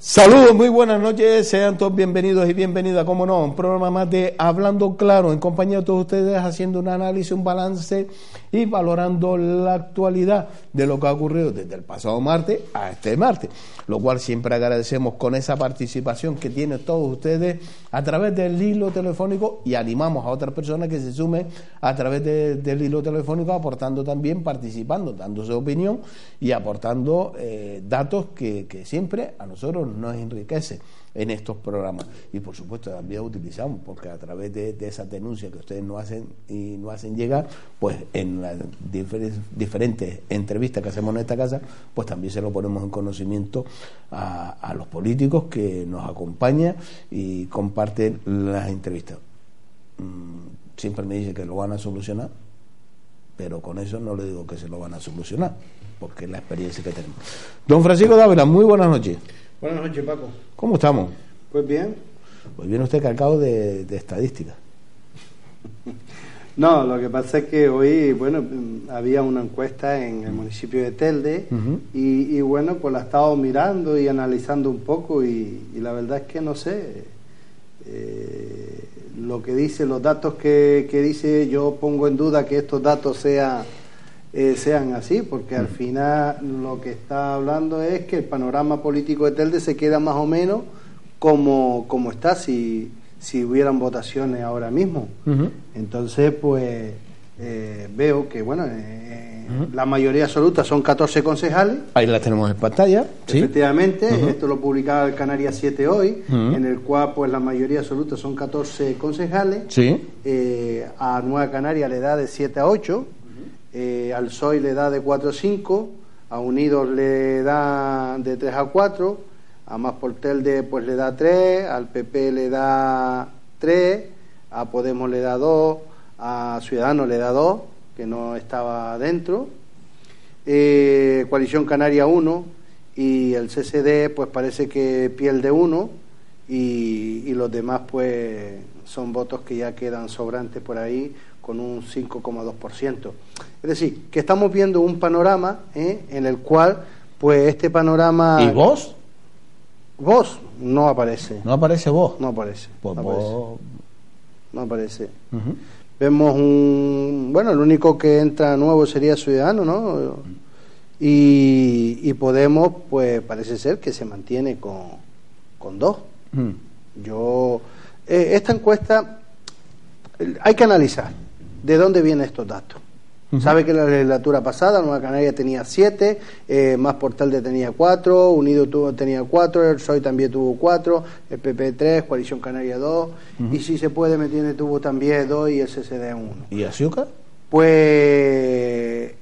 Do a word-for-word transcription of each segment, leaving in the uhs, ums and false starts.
Saludos, muy buenas noches, sean todos bienvenidos y bienvenidas, como no, un programa más de Hablando Claro, en compañía de todos ustedes, haciendo un análisis, un balance y valorando la actualidad de lo que ha ocurrido desde el pasado martes a este martes, lo cual siempre agradecemos con esa participación que tienen todos ustedes a través del hilo telefónico, y animamos a otras personas que se sumen a través de, del hilo telefónico, aportando también, participando, dando su opinión y aportando eh, datos que, que siempre a nosotros nos enriquece en estos programas. Y por supuesto también utilizamos, porque a través de, de esas denuncias que ustedes nos hacen y nos hacen llegar, pues en las difer diferentes entrevistas que hacemos en esta casa, pues también se lo ponemos en conocimiento a, a los políticos que nos acompañan y comparten las entrevistas. Mm, siempre me dicen que lo van a solucionar, pero con eso no le digo que se lo van a solucionar, porque es la experiencia que tenemos. Don Francisco Dávila, muy buenas noches. Buenas noches, Paco. ¿Cómo estamos? Pues bien. Pues viene usted cargado de, de estadísticas. No, lo que pasa es que hoy, bueno, había una encuesta en el municipio de Telde, uh-huh. y, y bueno, pues la he estado mirando y analizando un poco y, y la verdad es que no sé, eh, lo que dice, los datos que, que dice, yo pongo en duda que estos datos sea, eh, sean así, porque uh-huh. al final lo que está hablando es que el panorama político de Telde se queda más o menos como, como está si... si hubieran votaciones ahora mismo. Uh-huh. Entonces pues eh, veo que bueno eh, uh-huh. la mayoría absoluta son catorce concejales. Ahí las tenemos en pantalla. Efectivamente, ¿sí? uh-huh. Esto lo publicaba el Canarias siete hoy, uh-huh. en el cual pues la mayoría absoluta son catorce concejales. ¿Sí? eh, a Nueva Canaria le da de siete a ocho, uh-huh. eh, al P S O E le da de cuatro a cinco, a Unidos le da de tres a cuatro, a Más por Telde pues le da tres, al P P le da tres, a Podemos le da dos, a Ciudadanos le da dos, que no estaba dentro, eh, Coalición Canaria uno, y el C C D pues parece que pierde uno, y, y los demás pues son votos que ya quedan sobrantes por ahí con un cinco coma dos por ciento. Es decir, que estamos viendo un panorama ¿eh? en el cual pues este panorama... ¿Y vos? Vos no aparece. ¿No aparece vos? No aparece. Pues no, vos... aparece. no aparece. Uh-huh. Vemos un... Bueno, el único que entra nuevo sería Ciudadano, ¿no? Uh-huh. Y, y Podemos, pues parece ser que se mantiene con, con dos. Uh-huh. Yo... Eh, esta encuesta hay que analizar de dónde vienen estos datos. Uh-huh. Sabe que la legislatura pasada Nueva Canaria tenía siete, eh, Más por Telde tenía cuatro, Unido tuvo, tenía cuatro, el P S O E también tuvo cuatro, el P P tres, Coalición Canaria dos, uh-huh. y si se puede me tiene tuvo también dos y el C C D uno. ¿Y Asiuca? Pues,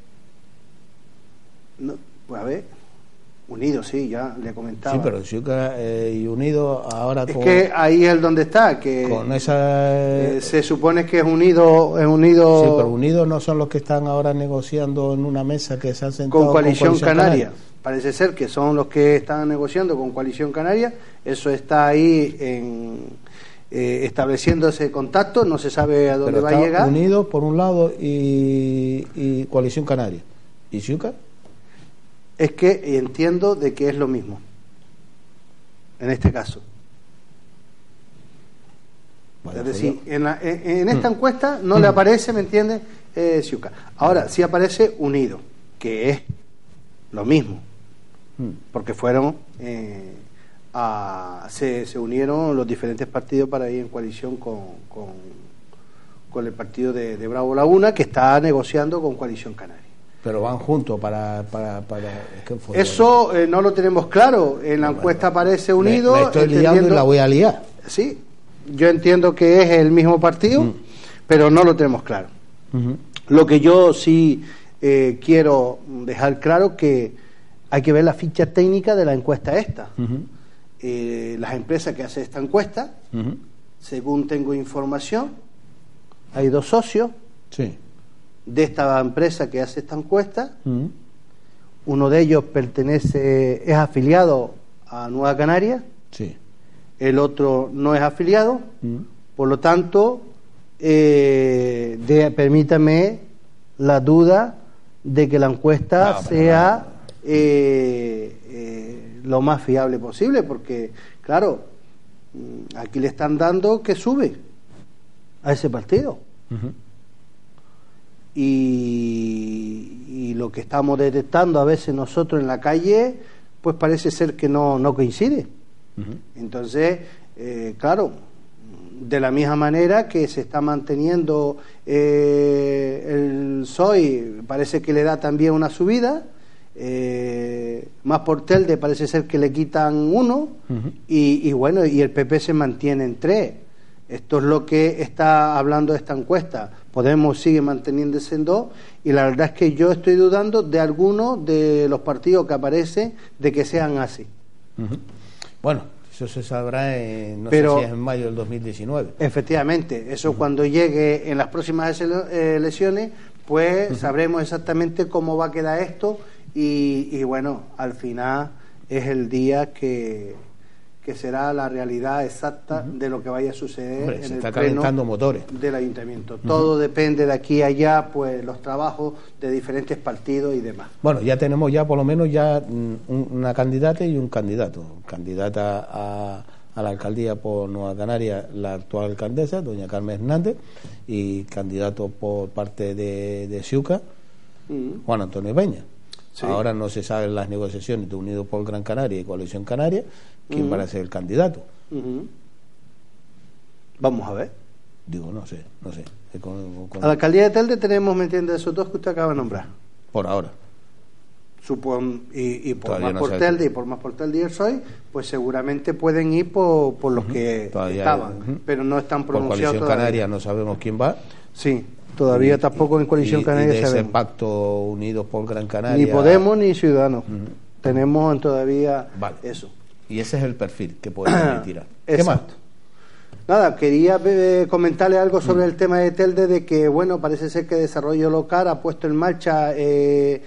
no, pues a ver, Unido sí, ya le comentaba. Sí, pero Asiuca eh, y Unido ahora es con... que ahí es donde está, que con esa... eh, se supone que es Unido, es Unido... Sí, pero Unidos no son los que están ahora negociando en una mesa que se han sentado con Coalición, con Coalición Canaria. Canaria. Parece ser que son los que están negociando con Coalición Canaria. Eso está ahí en, eh, estableciendo ese contacto. No se sabe a dónde pero va a llegar. Unidos por un lado y, y Coalición Canaria. ¿Y Asiuca? Es que entiendo de que es lo mismo en este caso. Vale, es decir, en, la, en, en esta mm. encuesta no mm. le aparece, ¿me entiendes? Eh, Asiuca. Ahora sí aparece Unido, que es lo mismo, mm. porque fueron eh, a, se, se unieron los diferentes partidos para ir en coalición con, con, con el partido de, de Bravo Laguna, que está negociando con Coalición Canaria. Pero van juntos para... para, para ¿qué fue? Eso eh, no lo tenemos claro. En la encuesta aparece Unido. Me, me estoy liando y la voy a liar. Sí, yo entiendo que es el mismo partido, mm. pero no lo tenemos claro. Uh-huh. Lo que yo sí eh, quiero dejar claro que hay que ver la ficha técnica de la encuesta esta. Uh-huh. Eh, las empresas que hacen esta encuesta, uh-huh. según tengo información, hay dos socios. Sí. De esta empresa que hace esta encuesta, uh-huh. uno de ellos pertenece, es afiliado a Nueva Canaria, sí. el otro no es afiliado, uh-huh. por lo tanto, eh, de, permítame la duda de que la encuesta no, sea eh, eh, lo más fiable posible, porque, claro, aquí le están dando que sube a ese partido. Uh-huh. Y, y lo que estamos detectando a veces nosotros en la calle, pues parece ser que no, no coincide. Uh-huh. Entonces, eh, claro, de la misma manera que se está manteniendo eh, el P S O E, parece que le da también una subida, eh, Más por Telde parece ser que le quitan uno, uh-huh. y, y bueno, y el P P se mantiene en tres. Esto es lo que está hablando esta encuesta. Podemos sigue manteniéndose en dos, y la verdad es que yo estoy dudando de algunos de los partidos que aparecen de que sean así. Uh-huh. Bueno, eso se sabrá en, no Pero, sé si es en mayo del dos mil diecinueve. Efectivamente, eso uh-huh. cuando llegue en las próximas elecciones, pues uh-huh. sabremos exactamente cómo va a quedar esto, y, y bueno, al final es el día que... que será la realidad exacta uh-huh. de lo que vaya a suceder. Hombre, en se el está pleno calentando motores del ayuntamiento. Uh-huh. Todo depende de aquí a allá, pues los trabajos de diferentes partidos y demás. Bueno, ya tenemos ya por lo menos ya un, una candidata y un candidato. Candidata a, a la alcaldía por Nueva Canarias, la actual alcaldesa, doña Carmen Hernández, y candidato por parte de, de Siuca, uh-huh. Juan Antonio Peña. Sí. Ahora no se saben las negociaciones de Unidos por Gran Canaria y Coalición Canaria quién uh-huh. va a ser el candidato. Uh-huh. Vamos a ver. Digo, no sé, no sé. Con, con... A la alcaldía de Telde tenemos, ¿me entiende?, esos dos que usted acaba de nombrar. Por ahora. Supon, y, y por Todavía Más no por Telde y por Más por Telde y el P S O E, pues seguramente pueden ir por, por los uh-huh. que Todavía estaban, uh-huh. pero no están pronunciados. Por Coalición todavía. Canaria no sabemos quién va. Sí. Todavía y, tampoco en Coalición y, Canaria y de ese sabemos. Pacto Unidos por Gran Canaria. Ni Podemos ni Ciudadanos. Uh-huh. Tenemos todavía vale. eso. Y ese es el perfil que podemos tirar. ¿Qué más? Nada, quería eh, comentarle algo sobre mm. el tema de Telde, de que, bueno, parece ser que Desarrollo Local ha puesto en marcha eh,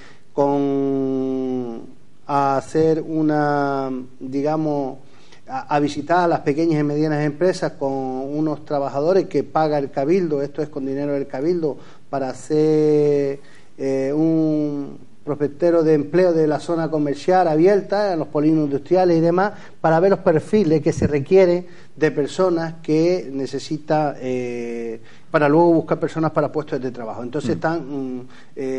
con a hacer una, digamos, a, a visitar a las pequeñas y medianas empresas con unos trabajadores que paga el Cabildo, esto es con dinero del Cabildo, para hacer eh, un prospectero de empleo de la zona comercial abierta, en los polígonos industriales y demás, para ver los perfiles que se requieren de personas que necesita eh, para luego buscar personas para puestos de trabajo. Entonces mm. están mm,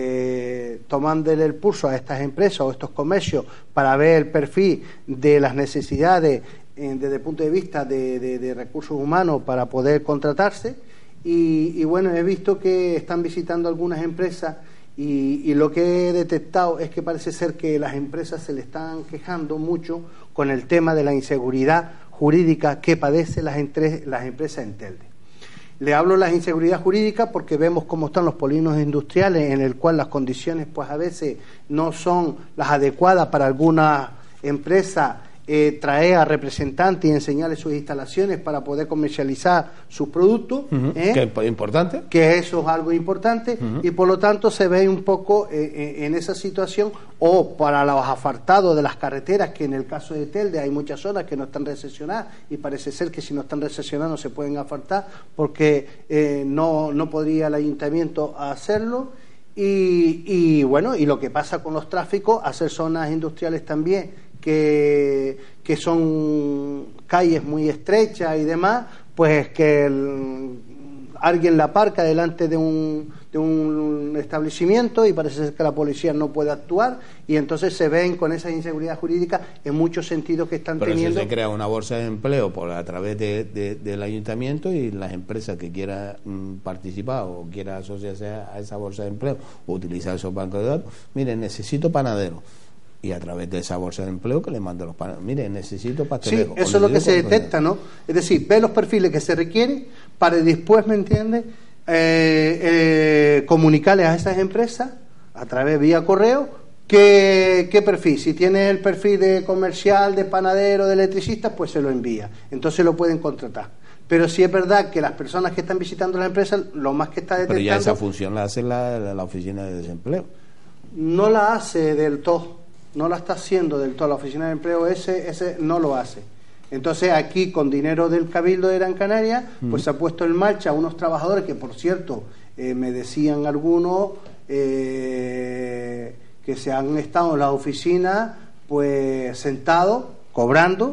eh, tomándole el pulso a estas empresas o estos comercios para ver el perfil de las necesidades eh, desde el punto de vista de, de, de recursos humanos para poder contratarse, y, y bueno, he visto que están visitando algunas empresas. Y, y lo que he detectado es que parece ser que las empresas se le están quejando mucho con el tema de la inseguridad jurídica que padecen las, entre, las empresas en Telde. Le hablo de la inseguridad jurídica porque vemos cómo están los polígonos industriales, en el cual las condiciones pues a veces no son las adecuadas para alguna empresa. Eh, traer a representantes y enseñarles sus instalaciones para poder comercializar sus productos, uh-huh. ¿eh? Que es importante, que eso es algo importante, uh-huh. y por lo tanto se ve un poco eh, en esa situación, o para los asfaltados de las carreteras, que en el caso de Telde hay muchas zonas que no están recesionadas, y parece ser que si no están recesionadas no se pueden asfaltar porque eh, no, no podría el ayuntamiento hacerlo. Y, y bueno, y lo que pasa con los tráficos, hacer zonas industriales también que, que son calles muy estrechas y demás, pues que el, alguien la aparca delante de un, de un establecimiento y parece ser que la policía no puede actuar, y entonces se ven con esa inseguridad jurídica en muchos sentidos que están Pero teniendo. Pero se crea una bolsa de empleo por a través de, de, del ayuntamiento, y las empresas que quieran mm, participar o quieran asociarse a, a esa bolsa de empleo o utilizar esos bancos de datos, miren, necesito panadero, y a través de esa bolsa de empleo que le manda los paneles. Mire, necesito pasteleros. Sí, eso es lo que se detecta, ¿no? Es decir, ve los perfiles que se requieren para después, ¿me entiendes?, eh, eh, comunicarles a esas empresas a través vía correo qué, qué perfil. Si tiene el perfil de comercial, de panadero, de electricista, pues se lo envía. Entonces lo pueden contratar. Pero sí es verdad que las personas que están visitando la empresa, lo más que está detectando... Pero ya esa función la hace la, la, la oficina de desempleo. No la hace del todo. No la está haciendo del todo la oficina de empleo, ese ese no lo hace. Entonces aquí, con dinero del Cabildo de Gran Canaria, pues mm. se ha puesto en marcha unos trabajadores que, por cierto, eh, me decían algunos eh, que se han estado en la oficina pues sentados, cobrando,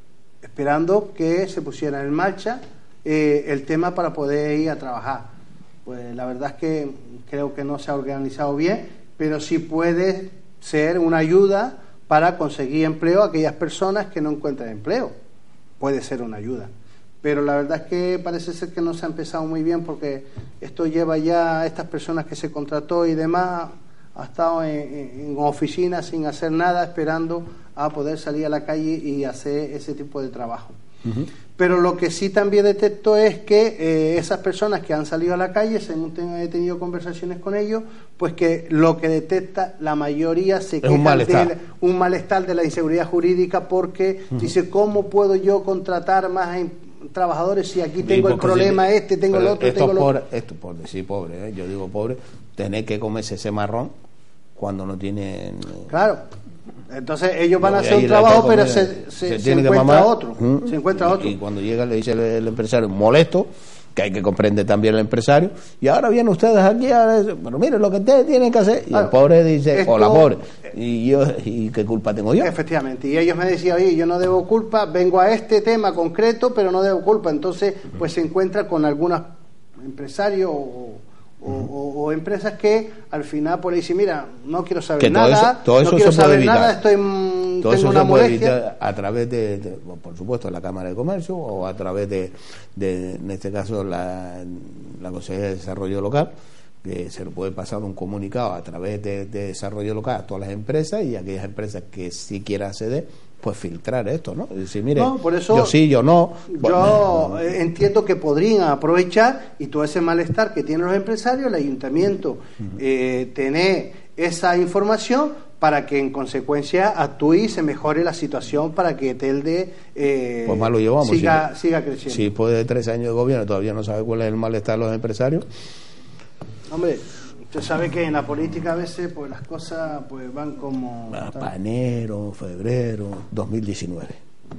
esperando que se pusiera en marcha eh, el tema para poder ir a trabajar. Pues la verdad es que creo que no se ha organizado bien, pero sí puede ser una ayuda para conseguir empleo a aquellas personas que no encuentran empleo. Puede ser una ayuda. Pero la verdad es que parece ser que no se ha empezado muy bien, porque esto lleva ya a estas personas que se contrató y demás, ha estado en, en oficinas sin hacer nada, esperando a poder salir a la calle y hacer ese tipo de trabajo. Uh-huh. Pero lo que sí también detecto es que eh, esas personas que han salido a la calle, según tengo, he tenido conversaciones con ellos, pues que lo que detecta la mayoría se queja un malestar. de un malestar de la inseguridad jurídica, porque uh-huh. dice, ¿cómo puedo yo contratar más trabajadores si aquí tengo el problema si, este, tengo el otro, esto tengo el pobre, otro? Esto por decir pobre, ¿eh? Yo digo pobre, tener que comerse ese marrón cuando no tienen... Claro. Entonces ellos van a hacer un trabajo, pero se, se, se, se encuentra otro. ¿Mm? Se encuentra y, otro. Y cuando llega le dice el, el empresario, molesto, que hay que comprender también el empresario, y ahora vienen ustedes aquí, ahora, pero miren lo que ustedes tienen que hacer. Y claro, el pobre dice, esto, o la pobre, y yo, ¿y qué culpa tengo yo? Efectivamente, y ellos me decían, oye, yo no debo culpa, vengo a este tema concreto, pero no debo culpa. Entonces, pues se encuentra con algunos empresarios o O, o, o empresas que al final por ahí dicen, mira, no quiero saber que todo nada, eso, todo eso no quiero se puede saber evitar. nada, estoy todo tengo eso una se puede molestia. evitar a través de, de, por supuesto, de la Cámara de Comercio, o a través de, de en este caso, la, la Consejería de Desarrollo Local, que se le puede pasar un comunicado a través de, de Desarrollo Local a todas las empresas, y aquellas empresas que sí quieran acceder, pues filtrar esto, ¿no? Y decir, mire, no, por eso yo sí, yo no. Yo bueno, entiendo que podrían aprovechar, y todo ese malestar que tienen los empresarios, el ayuntamiento, uh-huh. eh, tener esa información para que en consecuencia actúe y se mejore la situación para que Telde eh, pues más lo llevamos, siga, si, siga creciendo. Si después de tres años de gobierno todavía no sabe cuál es el malestar de los empresarios. Hombre, usted sabe que en la política a veces pues las cosas pues van como... Para enero, febrero, dos mil diecinueve.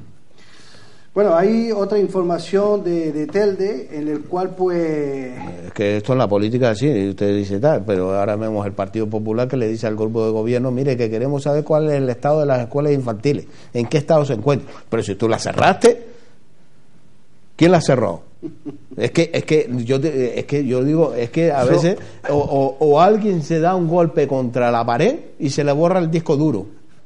Bueno, hay otra información de, de Telde en el cual pues... Es que esto en la política sí, usted dice tal, pero ahora vemos el Partido Popular que le dice al grupo de gobierno, mire, que queremos saber cuál es el estado de las escuelas infantiles, en qué estado se encuentra. Pero si tú las cerraste, ¿quién las cerró? Es que es que yo es que yo digo es que a veces o, o, o alguien se da un golpe contra la pared y se le borra el disco duro.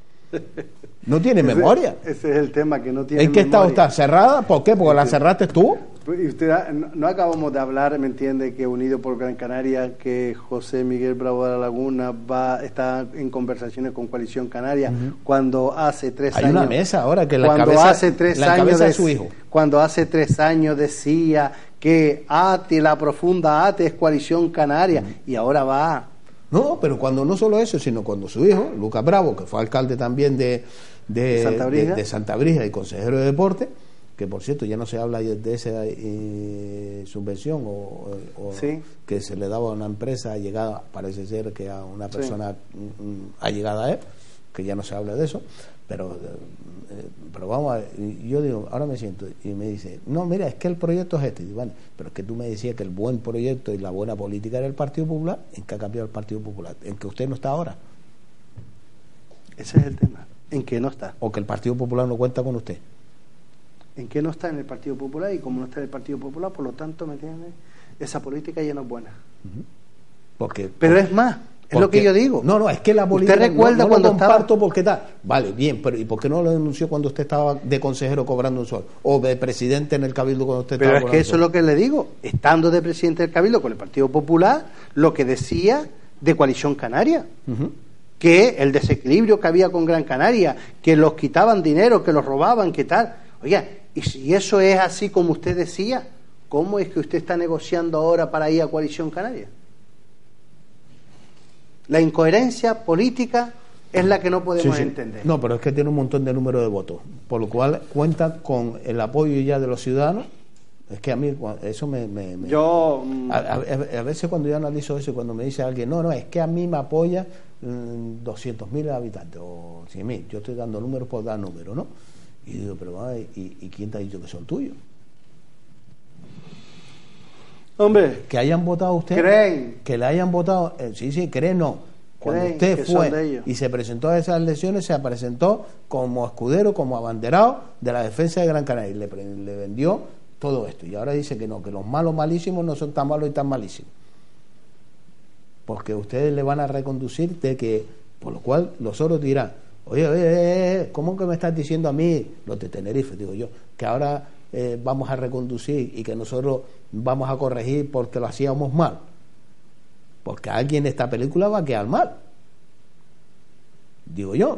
No tiene ese, memoria. Ese es el tema, que no tiene ¿En qué memoria. estado está? ¿Cerrada? ¿Por qué? Porque la cerraste tú. Y usted, no, no acabamos de hablar, ¿me entiende? Que Unido por Gran Canaria, que José Miguel Bravo de la Laguna va está en conversaciones con Coalición Canaria, uh-huh. cuando hace tres Hay años... Hay una mesa ahora que la cuando cabeza, hace tres la años cabeza de, de su hijo. Cuando hace tres años decía que A T E, la profunda A T E es Coalición Canaria, uh-huh. y ahora va... No, pero cuando no solo eso, sino cuando su hijo, Lucas Bravo, que fue alcalde también de, de, de, Santa, Brija. de, de Santa Brija y consejero de deporte, que por cierto ya no se habla de esa eh, subvención o, o sí. que se le daba a una empresa allegada, parece ser que a una persona sí. allegada a él, que ya no se habla de eso, pero eh, pero vamos a ver, yo digo, ahora me siento y me dice, no, mira, es que el proyecto es este, y digo, bueno, pero es que tú me decías que el buen proyecto y la buena política era el Partido Popular. ¿En qué ha cambiado el Partido Popular? ¿En que usted no está ahora? Ese es el tema, en que no está. ¿O que el Partido Popular no cuenta con usted? En que no está en el Partido Popular, y como no está en el Partido Popular, por lo tanto, ¿me entiendes? Esa política ya no es buena. Uh-huh. Porque, pero porque, es más, es porque, lo que yo digo. No, no, es que la política... ¿Usted recuerda no, no cuando lo comparto estaba... porque tal? Vale, bien, pero ¿y por qué no lo denunció cuando usted estaba de consejero cobrando un sueldo? O de presidente en el Cabildo cuando usted pero estaba Pero es que eso es lo que le digo. Estando de presidente del Cabildo con el Partido Popular, lo que decía de Coalición Canaria... Uh-huh. Que el desequilibrio que había con Gran Canaria, que los quitaban dinero, que los robaban, que tal. Oiga, y si eso es así como usted decía, ¿cómo es que usted está negociando ahora para ir a Coalición Canaria? La incoherencia política es la que no podemos sí, sí. entender. No, pero es que tiene un montón de número de votos, por lo cual cuenta con el apoyo ya de los ciudadanos. Es que a mí eso me... me, me yo... A, a, a veces cuando yo analizo eso, cuando me dice alguien, no, no, es que a mí me apoya mmm, doscientos mil habitantes o cien mil, yo estoy dando números por dar números, ¿no? Y digo, pero ay, ¿y, ¿y quién te ha dicho que son tuyos? Hombre, que hayan votado ustedes, creen, que le hayan votado, eh, sí, sí, creen no, Cuando usted fue y se presentó a esas elecciones, se presentó como escudero, como abanderado de la defensa de Gran Canaria, y le, le vendió todo esto. Y ahora dice que no, que los malos malísimos no son tan malos y tan malísimos. Porque ustedes le van a reconducir de que, por lo cual los otros dirán, oye, oye, oye, ¿cómo que me estás diciendo a mí, los de Tenerife, digo yo, que ahora eh, vamos a reconducir y que nosotros vamos a corregir porque lo hacíamos mal? Porque alguien en esta película va a quedar mal, digo yo.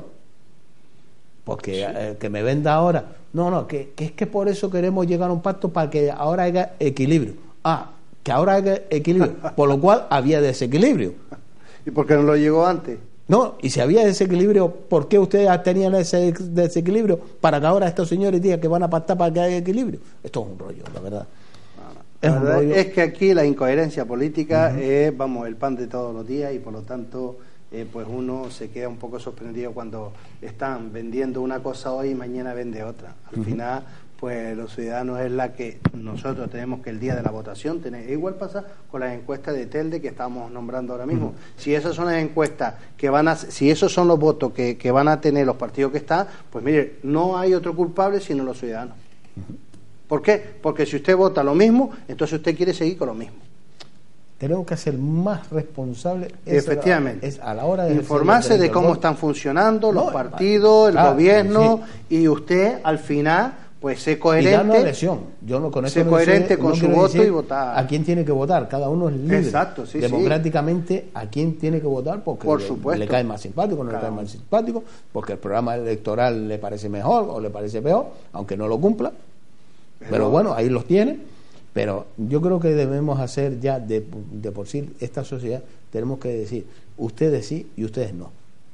Porque sí. eh, que me venda ahora, no, no, que, que es que por eso queremos llegar a un pacto para que ahora haya equilibrio. Ah, que ahora haya equilibrio, por lo cual había desequilibrio. ¿Y por qué no lo llegó antes? No, y si había desequilibrio, ¿por qué ustedes tenían ese desequilibrio para que ahora estos señores digan que van a pactar para que haya equilibrio? Esto es un rollo, la verdad. La es, verdad es que aquí la incoherencia política uh-huh. es, vamos, el pan de todos los días, y por lo tanto, eh, pues uno se queda un poco sorprendido cuando están vendiendo una cosa hoy y mañana vende otra. Al uh-huh. final, pues los ciudadanos es la que nosotros tenemos que el día de la votación tener. Igual pasa con las encuestas de Telde que estamos nombrando ahora mismo. Uh-huh. Si esas son las encuestas que van a, si esos son los votos que, que van a tener los partidos que están, pues mire, no hay otro culpable sino los ciudadanos. Uh-huh. ¿Por qué? Porque si usted vota lo mismo, entonces usted quiere seguir con lo mismo. Tenemos que ser más responsables. Efectivamente. Es a la hora de informarse de cómo están funcionando los no, partidos, el claro, gobierno, sí. Y usted al final pues ser coherente. Y dar una elección. Yo no, con esto ser no coherente sé, con no su voto y votar. A quién tiene que votar, cada uno es libre. Exacto, sí, democráticamente sí. A quién tiene que votar porque Por le, supuesto. le cae más simpático, no claro. le cae más simpático, porque el programa electoral le parece mejor o le parece peor, aunque no lo cumpla. Pero, pero bueno, ahí los tiene. Pero yo creo que debemos hacer ya de, de por sí esta sociedad, tenemos que decir ustedes sí y ustedes no.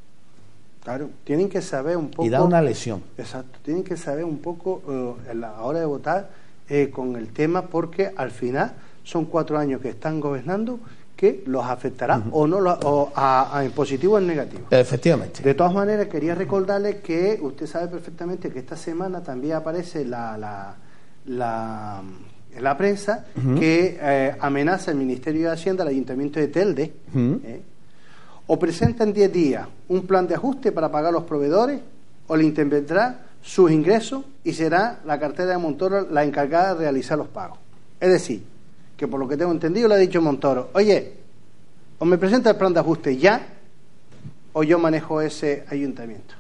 Claro, tienen que saber un poco. Y dar una lección. Exacto, tienen que saber un poco uh, a la hora de votar eh, con el tema, porque al final son cuatro años que están gobernando que los afectará uh-huh. o no lo, o a, a en positivo o en negativo. Efectivamente. De todas maneras, quería recordarles que usted sabe perfectamente que esta semana también aparece la la, la en la prensa uh-huh. que eh, amenaza el Ministerio de Hacienda al Ayuntamiento de Telde uh-huh. eh, o presenta en diez días un plan de ajuste para pagar a los proveedores o le intervendrá sus ingresos y será la cartera de Montoro la encargada de realizar los pagos. Es decir, que por lo que tengo entendido le ha dicho Montoro, oye, o me presenta el plan de ajuste ya o yo manejo ese ayuntamiento.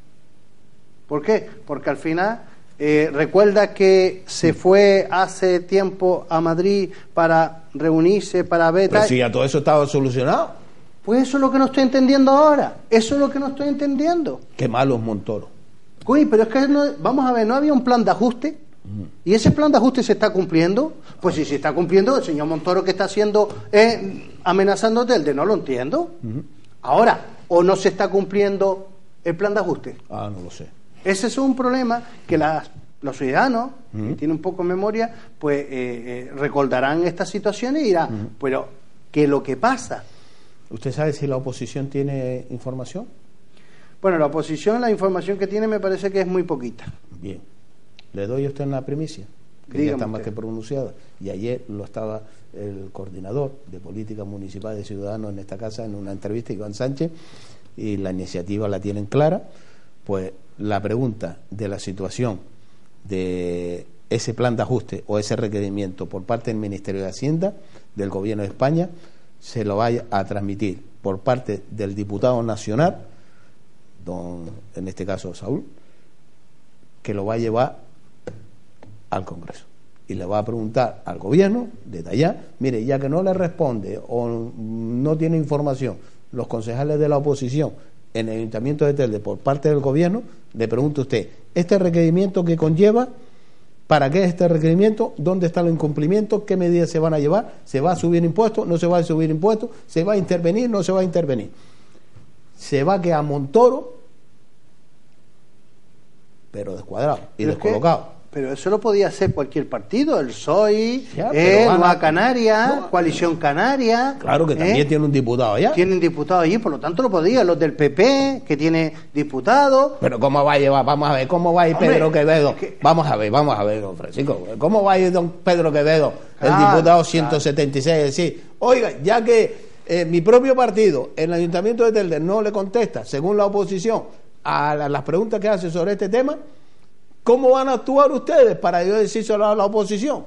¿Por qué? Porque al final eh, recuerda que se fue hace tiempo a Madrid para reunirse, para ver... Pero si ya todo eso estaba solucionado. Pues eso es lo que no estoy entendiendo ahora. Eso es lo que no estoy entendiendo. Qué malo es Montoro. Uy, pero es que no, vamos a ver, ¿no había un plan de ajuste? Uh-huh. ¿Y ese plan de ajuste se está cumpliendo? Pues si se está cumpliendo, el señor Montoro que está haciendo eh, amenazándote el de no lo entiendo. Uh-huh. Ahora, ¿o no se está cumpliendo el plan de ajuste? Ah, no lo sé. Ese es un problema que las, los ciudadanos, uh-huh. que tienen un poco de memoria, pues eh, eh, recordarán estas situaciones y dirán, uh-huh. pero ¿qué es lo que pasa? ¿Usted sabe si la oposición tiene información? Bueno, la oposición, la información que tiene me parece que es muy poquita. Bien. Le doy a usted una primicia, que Dígame ya está más usted. que pronunciada. Y ayer lo estaba el coordinador de Política Municipal de Ciudadanos en esta casa, en una entrevista, Iván Sánchez, y la iniciativa la tienen clara. Pues la pregunta de la situación de ese plan de ajuste o ese requerimiento por parte del Ministerio de Hacienda, del Gobierno de España, se lo vaya a transmitir por parte del diputado nacional, don, en este caso Saúl, que lo va a llevar al Congreso y le va a preguntar al gobierno desde allá, mire, ya que no le responde o no tiene información los concejales de la oposición en el Ayuntamiento de Telde por parte del gobierno, le pregunta usted, ¿este requerimiento que conlleva? ¿Para qué es este requerimiento? ¿Dónde están los incumplimientos? ¿Qué medidas se van a llevar? ¿Se va a subir impuestos? ¿No se va a subir impuestos? ¿Se va a intervenir? ¿No se va a intervenir? Se va a quedar Montoro, pero descuadrado y pero descolocado. Que, pero eso lo podía hacer cualquier partido, el P S O E, eh, Nueva Canaria, no, Coalición Canaria. Claro que también eh, tiene un diputado allá. Tienen diputado allí, por lo tanto lo podía. Los del P P, que tiene diputados. Pero ¿cómo va a llevar? Vamos a ver, ¿cómo va a ir Hombre, Pedro Quevedo? Es que... Vamos a ver, vamos a ver, don Francisco. ¿Cómo va a ir don Pedro Quevedo, el ah, diputado ciento setenta y seis? Claro. Decir, oiga, ya que eh, mi propio partido, el Ayuntamiento de Telde, no le contesta, según la oposición, a la, las preguntas que hace sobre este tema, ¿cómo van a actuar ustedes para yo decírselo a la oposición?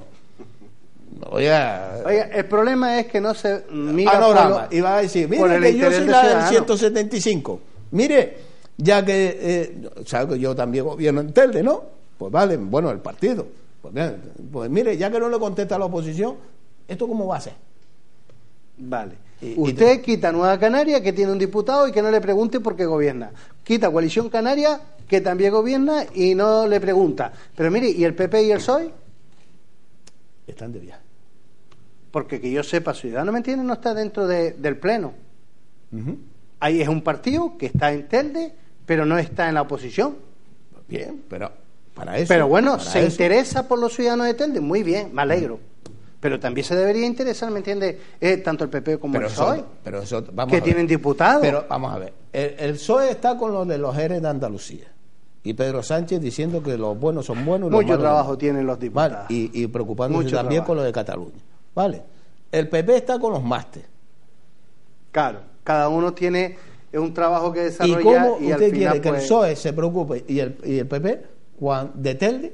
Oiga, Oiga, el problema es que no se mira panorama, y va a decir, mire que yo soy la del ciento setenta y cinco, mire, ya que, eh, sabe que yo también gobierno en Telde, ¿no? Pues vale, bueno, el partido, pues, pues mire, ya que no le contesta a la oposición, ¿esto cómo va a ser? Vale. Y, Usted y quita Nueva Canaria, que tiene un diputado y que no le pregunte por qué gobierna. Quita Coalición Canaria, que también gobierna y no le pregunta. Pero mire, ¿y el P P y el P S O E? Están de viaje. Porque que yo sepa, Ciudadanos, ¿me entiende? No está dentro de, del Pleno. Uh-huh. Ahí es un partido que está en Telde, pero no está en la oposición. Bien, pero para eso. Pero bueno, para se eso. interesa por los ciudadanos de Telde, muy bien, me alegro. Uh-huh. Pero también se debería interesar, ¿me entiende? Eh, tanto el P P como pero el P S O E, eso, pero eso, vamos que a ver. tienen diputados. Pero vamos a ver, el, el P S O E está con los de los eres de Andalucía. Y Pedro Sánchez diciendo que los buenos son buenos y mucho los malos trabajo no. tienen los diputados. Vale, y, y preocupándose mucho también trabajo. con lo de Cataluña. Vale. El P P está con los másteres. Claro, cada uno tiene un trabajo que desarrollar. ¿Y cómo y usted al quiere final, que pues... el P S O E se preocupe y el, y el P P cuando, de Telde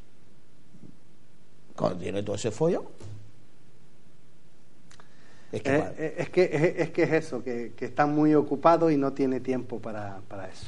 cuando tiene todo ese follón? Es que, eh, es, que, es, es que es eso, que, que están muy ocupados y no tiene tiempo para, para eso.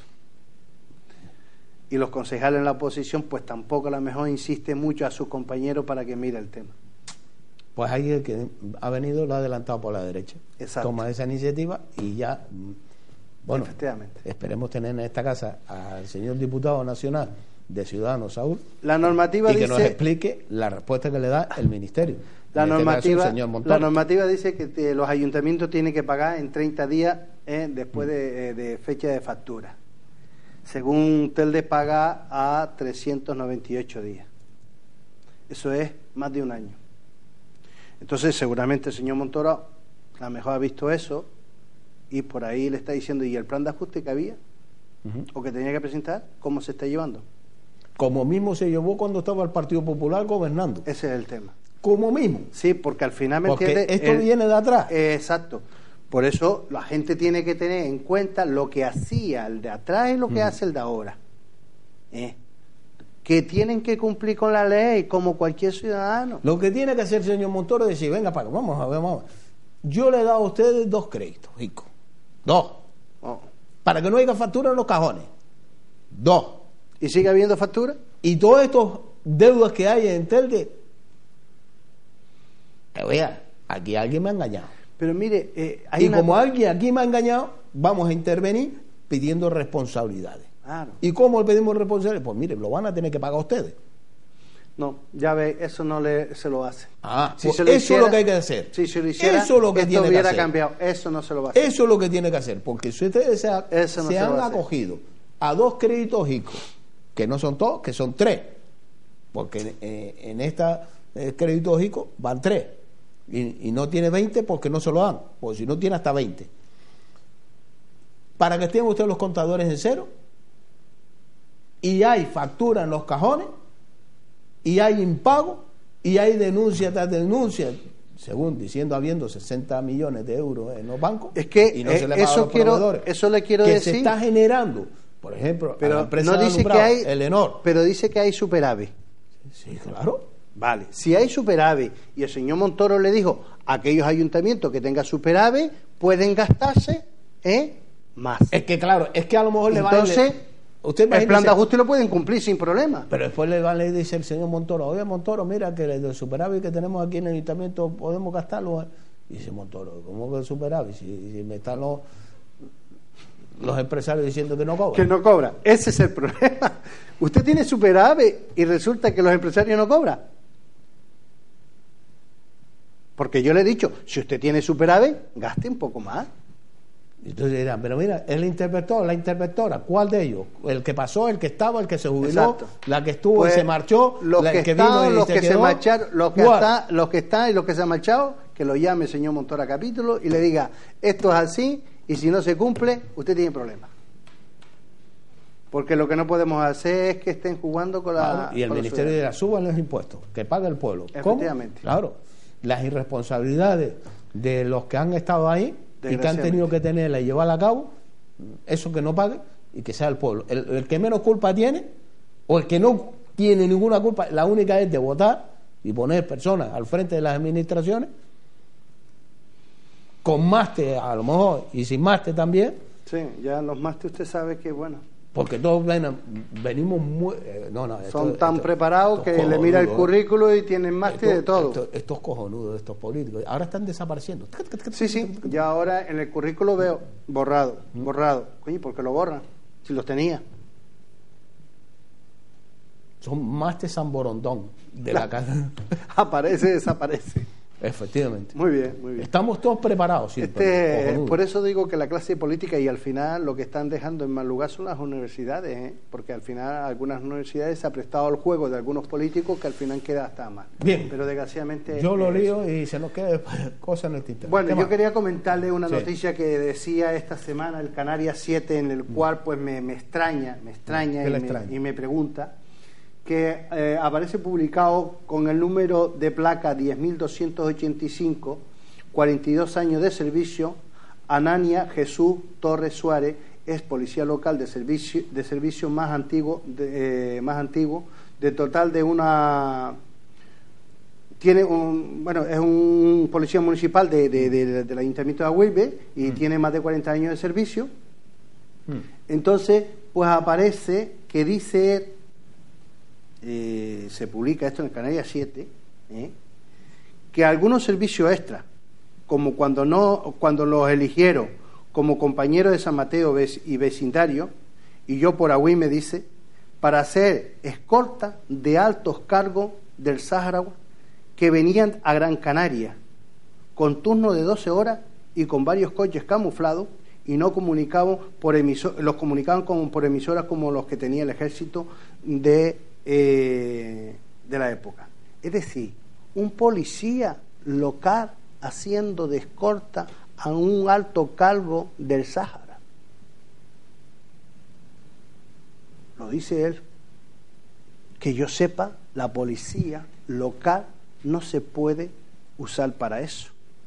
Y los concejales en la oposición pues tampoco a lo mejor insiste mucho a sus compañeros para que mire el tema. Pues ahí el que ha venido lo ha adelantado por la derecha. Exacto. Toma esa iniciativa y ya, bueno, efectivamente. Esperemos tener en esta casa al señor diputado nacional de Ciudadanos, Saúl, la normativa y que dice, nos explique la respuesta que le da el ministerio. La normativa, este caso, la normativa dice que te, los ayuntamientos tienen que pagar en treinta días eh, después de, eh, de fecha de factura. Según Telde paga a trescientos noventa y ocho días. Eso es más de un año. Entonces seguramente el señor Montoro a lo mejor ha visto eso y por ahí le está diciendo, ¿y el plan de ajuste que había? Uh-huh. ¿O que tenía que presentar? ¿Cómo se está llevando? Como mismo se llevó cuando estaba el Partido Popular gobernando. Ese es el tema. Como mismo. Sí, porque al final me porque entiende, esto el, viene de atrás. Eh, exacto. Por eso la gente tiene que tener en cuenta lo que hacía el de atrás y lo que mm. hace el de ahora. ¿Eh? Que tienen que cumplir con la ley como cualquier ciudadano. Lo que tiene que hacer el señor Montoro es decir, venga, Paco, vamos a ver, vamos a ver. Yo le he dado a ustedes dos créditos, Rico. Dos. Oh. Para que no haya factura en los cajones. Dos. ¿Y sigue habiendo factura? Y todos estos deudas que hay en Telde, oiga, aquí alguien me ha engañado. Pero mire, eh, hay y una... como alguien aquí me ha engañado, vamos a intervenir pidiendo responsabilidades. Claro. ¿Y cómo le pedimos responsabilidades? Pues mire, lo van a tener que pagar ustedes. No, ya ve, eso no le, se lo hace. Ah, si pues se lo eso hiciera, es lo que hay que hacer. Si se lo hiciera, eso es lo que esto tiene hubiera que hacer. cambiado. Eso no se lo va a hacer. Eso es lo que tiene que hacer, porque si ustedes se, ha, no se, se han acogido a dos créditos I C O, que no son todos, que son tres, porque eh, en esta eh, créditos I C O van tres, y, y no tiene veinte porque no se lo dan, porque si no tiene hasta veinte. Para que estén ustedes los contadores en cero, y hay factura en los cajones, y hay impago, y hay denuncia tras denuncia, según diciendo habiendo sesenta millones de euros en los bancos, es que y no se le paga eso a los quiero, proveedores, eso le quiero que decir, se está generando, por ejemplo, pero a la empresa no de dice alumbrado, que hay, el Enor. pero dice que hay superávit. Sí, claro. Vale, si hay superávit y el señor Montoro le dijo a aquellos ayuntamientos que tengan superávit pueden gastarse ¿eh? más. Es que claro, es que a lo mejor entonces, le va a... Usted el plan de ajuste lo pueden cumplir sin problema. Pero después le va a le dice el señor Montoro, oye Montoro, mira que el superávit que tenemos aquí en el ayuntamiento podemos gastarlo. Y dice Montoro, ¿cómo que el superávit? Si, si me están los, los empresarios diciendo que no cobran. Que no cobra, ese es el problema. Usted tiene superávit y resulta que los empresarios no cobran. Porque yo le he dicho, si usted tiene superávit, gaste un poco más. Entonces dirán, pero mira, el interventor, la interventora, ¿cuál de ellos? ¿El que pasó, el que estaba, el que se jubiló, exacto, la que estuvo pues, y se marchó, los la que, que está, vino y los se que quedó? se marcharon, los que ¿Cuál? está, los que están y los que se han marchado, que lo llame el señor Montoro a capítulo y le diga, esto es así y si no se cumple, usted tiene problemas. Porque lo que no podemos hacer es que estén jugando con la... Claro, y el ministerio dirá, suban los impuestos, que pague el pueblo. Efectivamente. ¿Cómo? Claro, las irresponsabilidades de los que han estado ahí y que han tenido que tenerla y llevarla a cabo, eso que no pague y que sea el pueblo. El, el que menos culpa tiene, o el que no tiene ninguna culpa, la única es de votar y poner personas al frente de las administraciones, con máster a lo mejor y sin máster también. Sí, ya los máster usted sabe que bueno. Porque todos ven, venimos muy... Eh, no, no, son esto, tan esto, preparados esto que le mira el currículo y tienen máster de todo. Esto, estos cojonudos, estos políticos, ahora están desapareciendo. Sí, sí, ya ahora en el currículo veo borrado, ¿Mm? borrado. Coño, ¿por qué lo borran? Si los tenía. Son máster San Borondón de la, la casa. Aparece, desaparece. Efectivamente. Muy bien, muy bien. Estamos todos preparados. Sí, este, por eso digo que la clase política, y al final lo que están dejando en mal lugar son las universidades, ¿eh? Porque al final algunas universidades se ha prestado al juego de algunos políticos que al final queda hasta mal. Bien. Pero desgraciadamente... Yo lo lío y se nos queda cosas en el tintero. Bueno, yo más? quería comentarle una sí. noticia que decía esta semana el Canarias siete, en el cual pues me, me extraña, me extraña, y me, extraña y me pregunta... que eh, aparece publicado con el número de placa diez mil doscientos ochenta y cinco, cuarenta y dos años de servicio, Anania Jesús Torres Suárez, es policía local de servicio de servicio más antiguo de, eh, más antiguo de total de una tiene un bueno es un policía municipal de, de, de, de, del Ayuntamiento de Agüibe y mm. tiene más de cuarenta años de servicio. mm. Entonces pues aparece que dice Eh, se publica esto en el Canarias siete, ¿eh? que algunos servicios extras, como cuando no cuando los eligieron como compañeros de San Mateo y vecindario, y yo por Agüí me dice, para hacer escolta de altos cargos del Sáhara que venían a Gran Canaria, con turno de doce horas y con varios coches camuflados, y no comunicaban por emisor, los comunicaban como por emisoras como los que tenía el ejército de Eh, de la época. Es decir, un policía local haciendo de escolta a un alto calvo del Sáhara. Lo dice él. Que yo sepa, la policía local no se puede usar para eso.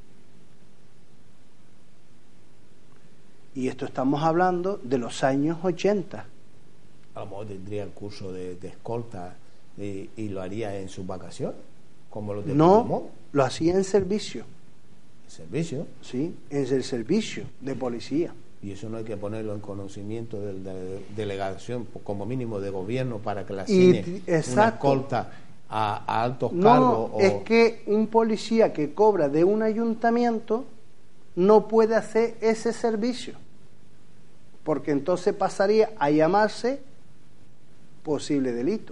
Y esto estamos hablando de los años ochenta. A lo mejor tendría el curso de, de escolta y, y lo haría en sus vacaciones, como los de No, Puigdemont. Lo hacía en servicio. ¿En servicio? Sí, en el servicio de policía. Y eso no hay que ponerlo en conocimiento de la de, delegación, como mínimo de gobierno, para que la asigne una escolta a, a altos no, cargos. No, es o... que un policía que cobra de un ayuntamiento no puede hacer ese servicio, porque entonces pasaría a llamarse posible delito.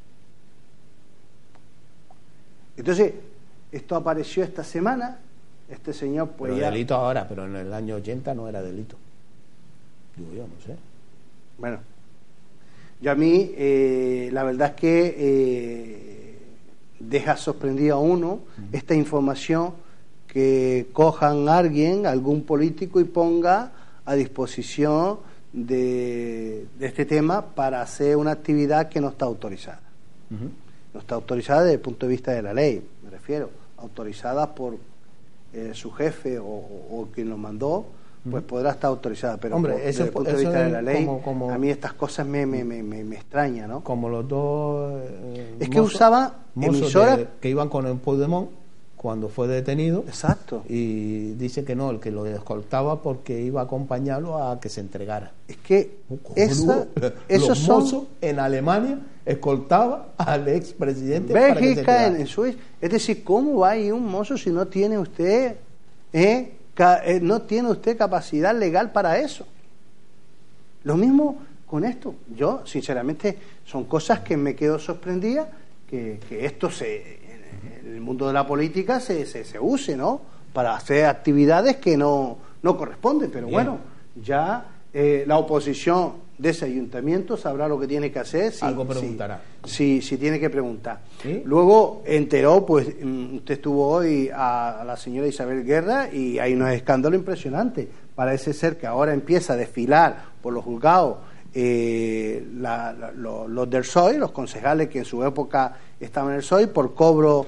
Entonces, esto apareció esta semana, este señor pues pero ya... delito ahora, pero en el año ochenta no era delito. Digo yo, no sé. Bueno, yo a mí, eh, la verdad es que eh, deja sorprendido a uno uh-huh. esta información, que cojan a alguien, algún político, y ponga a disposición De, de este tema para hacer una actividad que no está autorizada. Uh-huh. No está autorizada desde el punto de vista de la ley, me refiero, autorizada por eh, su jefe o, o, o quien lo mandó, pues uh-huh. podrá estar autorizada, pero Hombre, por, eso, desde el punto eso de vista de la ley, como, como, a mí estas cosas me, me, me, me, me extrañan, ¿no? Como los dos eh, es que mozos, usaba emisoras de, que iban con el Puigdemont cuando fue detenido. Exacto. Y dice que no, el que lo escoltaba porque iba a acompañarlo a que se entregara. Es que esa, esos los son... mozos en Alemania escoltaba al expresidente Bélgica, para que se en Suiza. Es decir, ¿cómo va a ir un mozo si no tiene usted eh, ca, eh, no tiene usted capacidad legal para eso? Lo mismo con esto. Yo, sinceramente, son cosas que me quedo sorprendida que, que esto se en el mundo de la política se, se, se use, ¿no? Para hacer actividades que no, no corresponden, pero Bien. bueno, ya eh, la oposición de ese ayuntamiento sabrá lo que tiene que hacer. Si, Algo preguntará. Si, si, si tiene que preguntar. ¿Sí? Luego enteró, pues usted estuvo hoy a, a la señora Isabel Guerra y hay unos escándalos impresionantes. Parece ser que ahora empieza a desfilar por los juzgados eh, la, la, los, los del P S O E, los concejales que en su época estaban en el P S O E, por cobro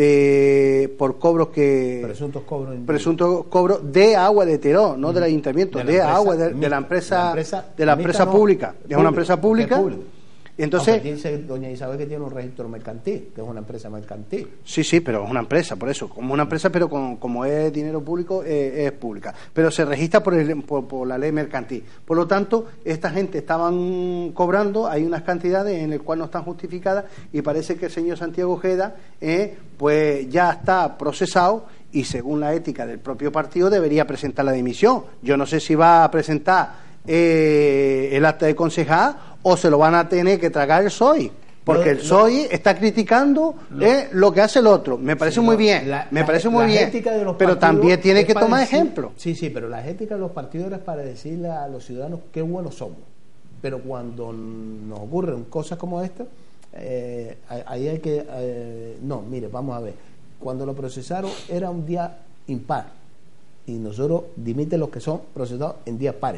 de por cobros que presuntos cobros presuntos cobros de agua de Teró, no mm. del ayuntamiento, de, de empresa, agua de, de la empresa, la empresa de la empresa no, pública, es público, una empresa pública. Entonces, aunque dice doña Isabel que tiene un registro mercantil, que es una empresa mercantil. Sí, sí, pero es una empresa, por eso, como una empresa, pero con, como es dinero público, eh, es pública. Pero se registra por, el, por, por la ley mercantil. Por lo tanto, esta gente estaban cobrando, hay unas cantidades en las cuales no están justificadas y parece que el señor Santiago Ojeda, eh, pues ya está procesado y según la ética del propio partido debería presentar la dimisión. Yo no sé si va a presentar eh, el acta de concejal o se lo van a tener que tragar el P S O E, porque el P S O E está criticando lo, eh, lo que hace el otro. Me parece sí, muy bien, la, me la, parece muy bien, pero también tiene que tomar decir, ejemplo. Sí, sí, pero la ética de los partidos es para decirle a los ciudadanos qué buenos somos. Pero cuando nos ocurren cosas como esta, eh, ahí hay que... Eh, no, mire, vamos a ver. Cuando lo procesaron era un día impar y nosotros dimiten los que son procesados en días pares.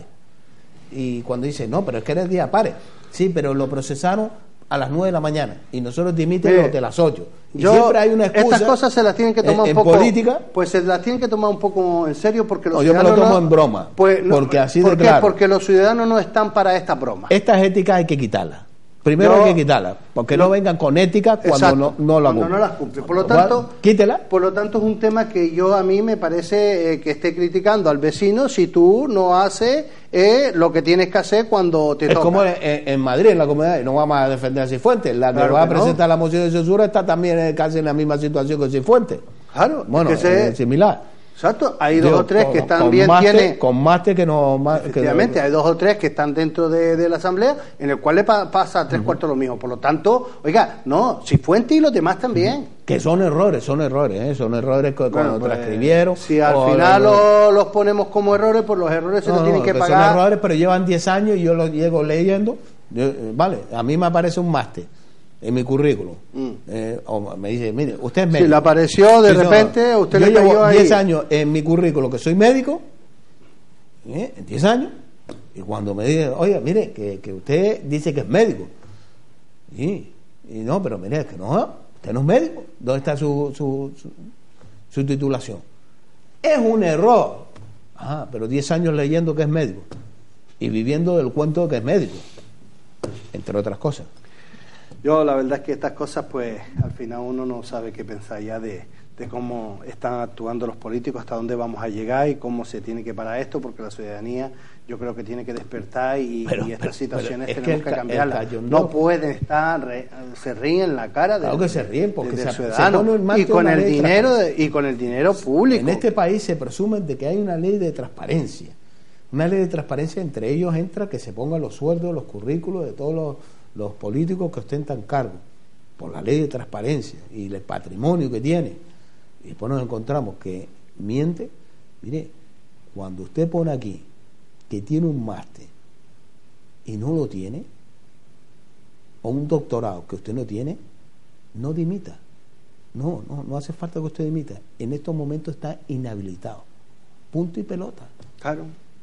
Y cuando dice, no, pero es que eres día pares. Sí, pero lo procesaron a las nueve de la mañana y nosotros dimitimos los de las ocho. Y yo, siempre hay una excusa. Estas cosas se las tienen que tomar en, un poco. En política. Pues se las tienen que tomar un poco en serio porque los no, ciudadanos. Yo me lo tomo no, en broma. Pues, no, porque así ¿por de qué? claro. Porque los ciudadanos no están para esta broma. Estas éticas hay que quitarlas. Primero yo, hay que quitarlas, porque no, no vengan con ética cuando exacto, no, no la cuando no las cumplen. Por lo tanto, quítela. Por lo tanto, es un tema que yo a mí me parece eh, que esté criticando al vecino si tú no haces eh, lo que tienes que hacer cuando te es toca. Es como en, en Madrid, en la comunidad, no vamos a defender a Cifuentes. La que claro va que a presentar no. la moción de censura está también eh, casi en la misma situación que Cifuentes. Claro, bueno, es, que es similar. Exacto, hay dos Digo, o tres con, que están bien tiene con máster que no más, efectivamente que no, hay dos o tres que están dentro de, de la asamblea en el cual le pa, pasa a tres uh-huh. cuartos lo mismo. Por lo tanto, oiga, no, Cifuentes y los demás también. Uh-huh. Que son errores, son errores, ¿eh? Son errores que bueno, cuando pues, transcribieron. Si al final lo, los ponemos como errores, pues los errores se no, los tienen no, que, que pagar. Son errores, pero llevan diez años y yo los llego leyendo. Yo, vale, a mí me aparece un máster en mi currículum. Mm. Eh, o me dice, mire, usted es médico. Si le apareció de Dice, repente, no, usted yo le cayó llevo ahí. diez años en mi currículum que soy médico, ¿eh? En diez años, y cuando me dice, oiga, mire, que, que usted dice que es médico. Y, y no, pero mire, es que no, usted no es médico. ¿Dónde está su, su, su, su titulación? Es un error. Ah, pero diez años leyendo que es médico y viviendo del cuento de que es médico, entre otras cosas. Yo la verdad es que estas cosas pues al final uno no sabe qué pensar ya de, de cómo están actuando los políticos, hasta dónde vamos a llegar y cómo se tiene que parar esto, porque la ciudadanía yo creo que tiene que despertar y, y estas pero, situaciones pero tenemos que, que cambiarlas. No pueden estar, re, se ríen en la cara de, claro que se ríen porque de, se, ciudadano se y con el dinero de, y con el dinero público. En este país se presume de que hay una ley de transparencia. Una ley de transparencia, entre ellos entra que se pongan los sueldos, los currículos de todos los los políticos que ostentan cargo por la ley de transparencia y el patrimonio que tiene, y después nos encontramos que miente. Mire, cuando usted pone aquí que tiene un máster y no lo tiene, o un doctorado que usted no tiene, no dimita. No, no, no hace falta que usted dimita. En estos momentos está inhabilitado. Punto y pelota. Claro.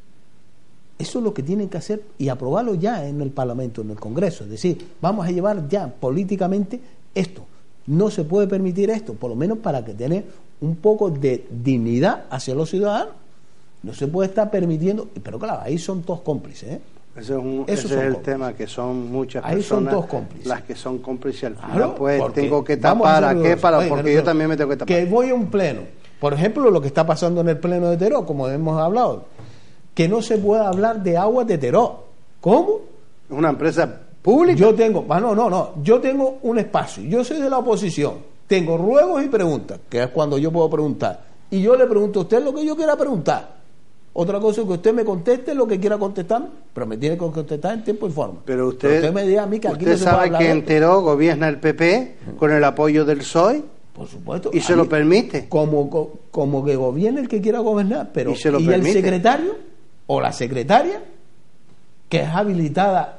Eso es lo que tienen que hacer y aprobarlo ya en el Parlamento, en el Congreso. Es decir, vamos a llevar ya políticamente esto. No se puede permitir esto, por lo menos para que tener un poco de dignidad hacia los ciudadanos. No se puede estar permitiendo, pero claro, ahí son todos cómplices, ¿eh? Ese es, un, ese es el cómplices. tema, que son muchas ahí personas son todos cómplices. Las que son cómplices al final, claro, pues tengo que tapar a qué para, Oye, porque yo también me tengo que tapar. Que voy a un pleno, por ejemplo, lo que está pasando en el pleno de Teró, como hemos hablado, que no se pueda hablar de aguas de Teró. ¿Cómo? Es una empresa pública. Yo tengo, ah, no, no, no, yo tengo un espacio, yo soy de la oposición, tengo ruegos y preguntas, que es cuando yo puedo preguntar, y yo le pregunto a usted lo que yo quiera preguntar. Otra cosa es que usted me conteste lo que quiera contestar, pero me tiene que contestar en tiempo y forma. Pero usted, pero usted me diga a mí que aquí usted no se sabe puede hablar que de en Teró gobierna el P P con el apoyo del P S O E. Por supuesto. Y se lo permite. Como, como que gobierne el que quiera gobernar, pero y, se lo ¿y permite? El secretario o la secretaria que es habilitada,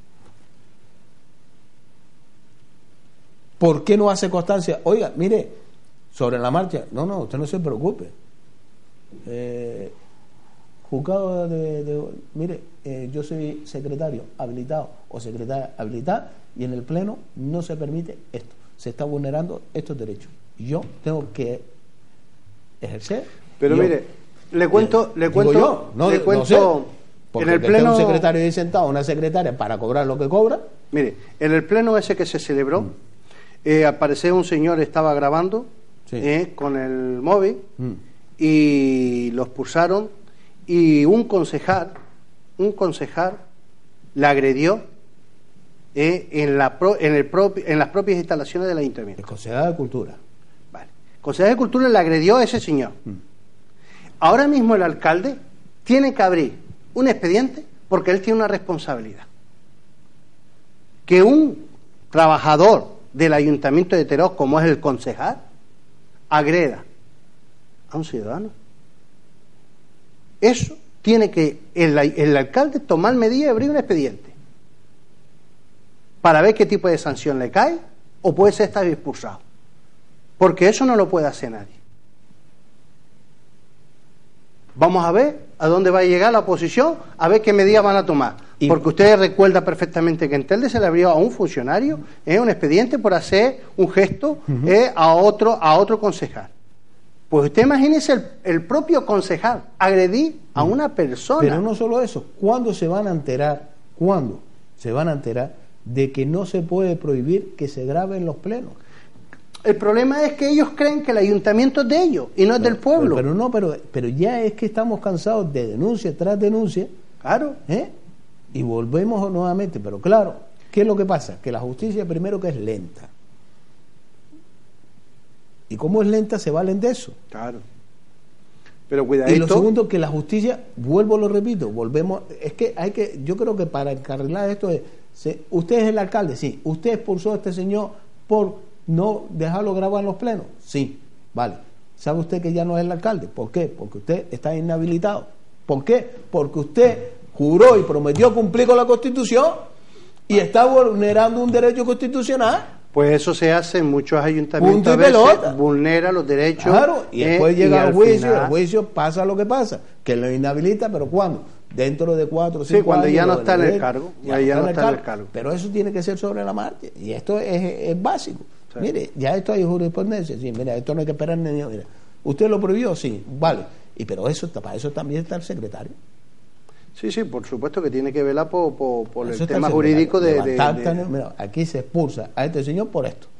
¿por qué no hace constancia? Oiga, mire, sobre la marcha, no, no, usted no se preocupe. Eh, juzgado de, de mire, eh, yo soy secretario habilitado o secretaria habilitada y en el pleno no se permite esto, se está vulnerando estos derechos. Yo tengo que ejercer. Pero yo, mire, le cuento, eh, le cuento, yo, no, le cuento, no sé, porque en el que pleno, esté un secretario ahí sentado, una secretaria para cobrar lo que cobra. Mire, en el pleno ese que se celebró, mm. eh, al parecer un señor estaba grabando sí. eh, con el móvil mm. y lo expulsaron y un concejal, un concejal le agredió eh, en, la pro, en, el propio, en las propias instalaciones del ayuntamiento. El concejal de Cultura. Vale. El concejal de Cultura le agredió a ese señor. Mm. Ahora mismo el alcalde tiene que abrir un expediente porque él tiene una responsabilidad. Que un trabajador del ayuntamiento de Terós, como es el concejal, agreda a un ciudadano. Eso tiene que el, el alcalde tomar medidas y abrir un expediente para ver qué tipo de sanción le cae o puede ser estar expulsado. Porque eso no lo puede hacer nadie. Vamos a ver a dónde va a llegar la oposición, a ver qué medidas van a tomar. Porque usted recuerda perfectamente que en Telde se le abrió a un funcionario eh, un expediente por hacer un gesto uh-huh. eh, a otro a otro concejal. Pues usted imagínese el, el propio concejal agredir a una persona. Pero no solo eso, ¿cuándo se van a enterar? ¿Cuándo se van a enterar de que no se puede prohibir que se graben los plenos? El problema es que ellos creen que el ayuntamiento es de ellos y no es pero, del pueblo. Pero, pero no, pero, pero ya es que estamos cansados de denuncia tras denuncia. Claro. ¿Eh? Y volvemos nuevamente. Pero claro, ¿qué es lo que pasa? Que la justicia primero que es lenta. Y como es lenta, se valen de eso. Claro. Pero cuidadito. Y lo segundo, que la justicia, vuelvo, lo repito, volvemos, es que hay que, yo creo que para encarrilar esto es, se, usted es el alcalde, sí, usted expulsó a este señor por no dejarlo grabar en los plenos, sí, vale. ¿Sabe usted que ya no es el alcalde? ¿Por qué? Porque usted está inhabilitado. ¿Por qué? Porque usted juró y prometió cumplir con la Constitución y está vulnerando un derecho constitucional. Pues eso se hace en muchos ayuntamientos. Punto y a veces, pelota. Vulnera los derechos. Claro, y después eh, llega y al juicio, final... el juicio pasa lo que pasa, que lo inhabilita, pero ¿cuándo? Dentro de cuatro o cinco años. Sí, cuando años, ya no está en el de, cargo. Ya, ya no no está, está en el cargo. Pero eso tiene que ser sobre la marcha, y esto es, es básico. Sí. Mire, ya esto hay jurisprudencia, sí, mira, esto no hay que esperar ni mira. ¿Usted lo prohibió? Sí, vale. Y pero eso para eso también está el secretario. Sí, sí, por supuesto que tiene que velar por, por, por el tema el jurídico de, de, de... de... Mira, aquí se expulsa a este señor por esto.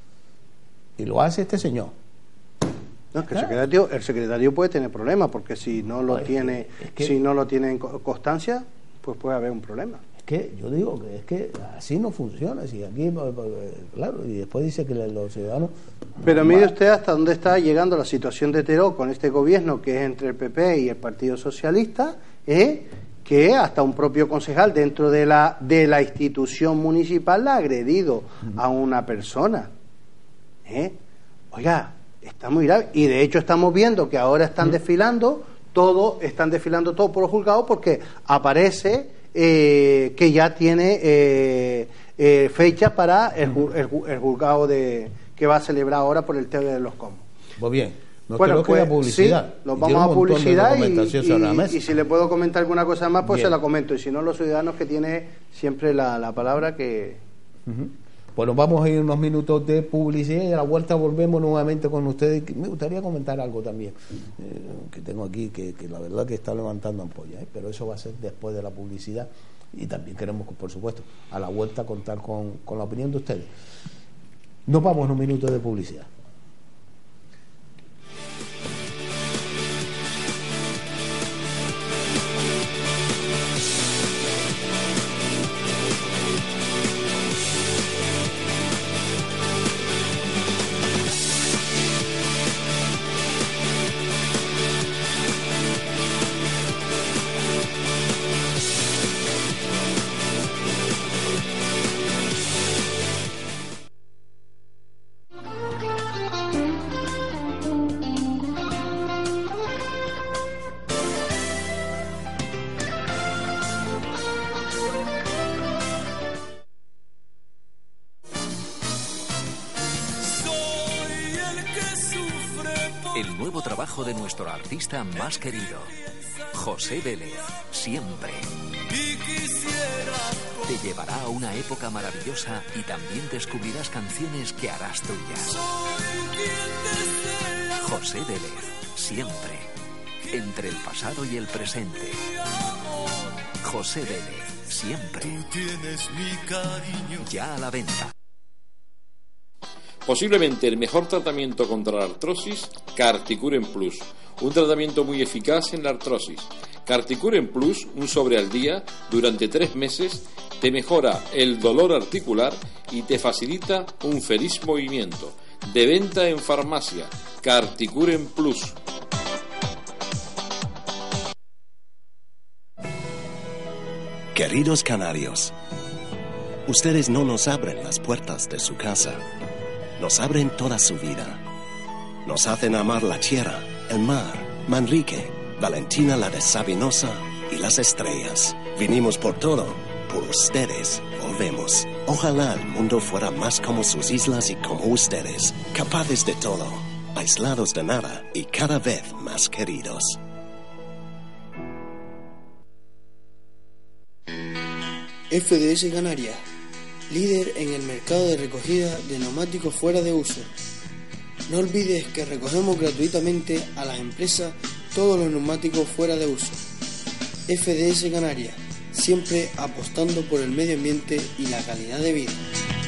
Y lo hace este señor. No, es que el secretario, el secretario puede tener problemas, porque si no lo pues, tiene, es que, si no lo tiene en constancia, pues puede haber un problema. Es que yo digo que es que así no funciona, si aquí, claro, y después dice que los ciudadanos. Pero mire usted hasta dónde está llegando la situación de Terós con este gobierno que es entre el P P y el Partido Socialista, ¿eh? que hasta un propio concejal dentro de la de la institución municipal ha agredido a una persona. ¿Eh? Oiga, está muy grave. Y de hecho estamos viendo que ahora están desfilando todo, están desfilando todo por los juzgados porque aparece eh, que ya tiene eh, eh, fecha para el, el, el juzgado de que va a celebrar ahora por el tema de los comos. Pues bien, nos bueno, pues, queda publicidad. Sí, nos vamos a publicidad y, y, y si le puedo comentar alguna cosa más, pues bien. Se la comento. Y si no, los ciudadanos que tiene siempre la, la palabra que... Uh-huh. Bueno, vamos a ir unos minutos de publicidad y a la vuelta volvemos nuevamente con ustedes. Me gustaría comentar algo también eh, que tengo aquí, que, que la verdad que está levantando ampollas, ¿eh? Pero eso va a ser después de la publicidad y también queremos, por supuesto, a la vuelta contar con, con la opinión de ustedes. Nos vamos unos minutos de publicidad. El nuevo trabajo de nuestro artista más querido. José Vélez, siempre. Te llevará a una época maravillosa y también descubrirás canciones que harás tuyas. José Vélez, siempre. Entre el pasado y el presente. José Vélez, siempre. Ya a la venta. Posiblemente el mejor tratamiento contra la artrosis, Carticuren Plus. Un tratamiento muy eficaz en la artrosis. Carticuren Plus, un sobre al día, durante tres meses, te mejora el dolor articular y te facilita un feliz movimiento. De venta en farmacia, Carticuren Plus. Queridos canarios, ustedes no nos abren las puertas de su casa, nos abren toda su vida. Nos hacen amar la tierra, el mar, Manrique, Valentina la de Sabinosa y las estrellas. Vinimos por todo, por ustedes volvemos. Ojalá el mundo fuera más como sus islas y como ustedes, capaces de todo, aislados de nada y cada vez más queridos. F D S Canarias, líder en el mercado de recogida de neumáticos fuera de uso. No olvides que recogemos gratuitamente a las empresas todos los neumáticos fuera de uso. F D S Canarias, siempre apostando por el medio ambiente y la calidad de vida.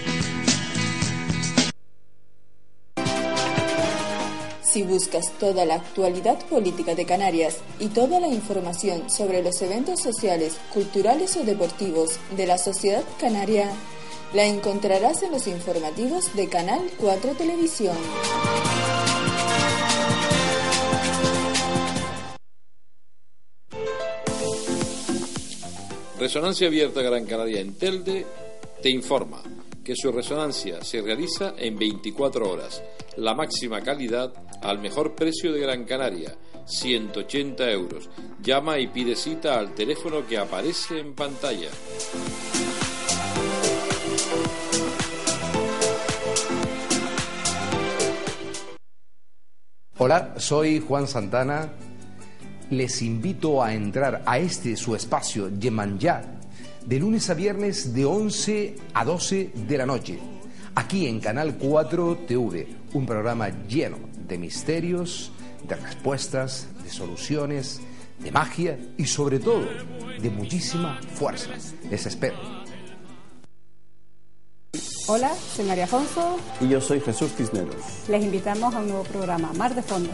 Si buscas toda la actualidad política de Canarias y toda la información sobre los eventos sociales, culturales o deportivos de la sociedad canaria, la encontrarás en los informativos de Canal cuatro Televisión. Resonancia Abierta Gran Canaria en Telde te informa que su resonancia se realiza en veinticuatro horas. La máxima calidad al mejor precio de Gran Canaria, ciento ochenta euros. Llama y pide cita al teléfono que aparece en pantalla. Hola, soy Juan Santana. Les invito a entrar a este su espacio Yemanjá de lunes a viernes de once a doce de la noche, aquí en Canal cuatro T V, un programa lleno de misterios, de respuestas, de soluciones, de magia y sobre todo de muchísima fuerza. Les espero. Hola, soy María Afonso. Y yo soy Jesús Cisneros. Les invitamos a un nuevo programa, Mar de Fondo.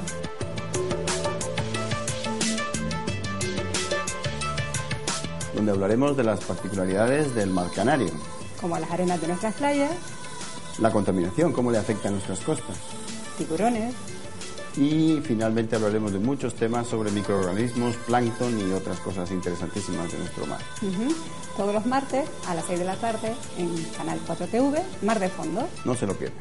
Donde hablaremos de las particularidades del mar Canario. Como las arenas de nuestras playas. La contaminación, cómo le afecta a nuestras costas. Tiburones. Y finalmente hablaremos de muchos temas sobre microorganismos, plancton y otras cosas interesantísimas de nuestro mar. Uh-huh. Todos los martes a las seis de la tarde en Canal cuatro T V, Mar de Fondo. No se lo pierdan.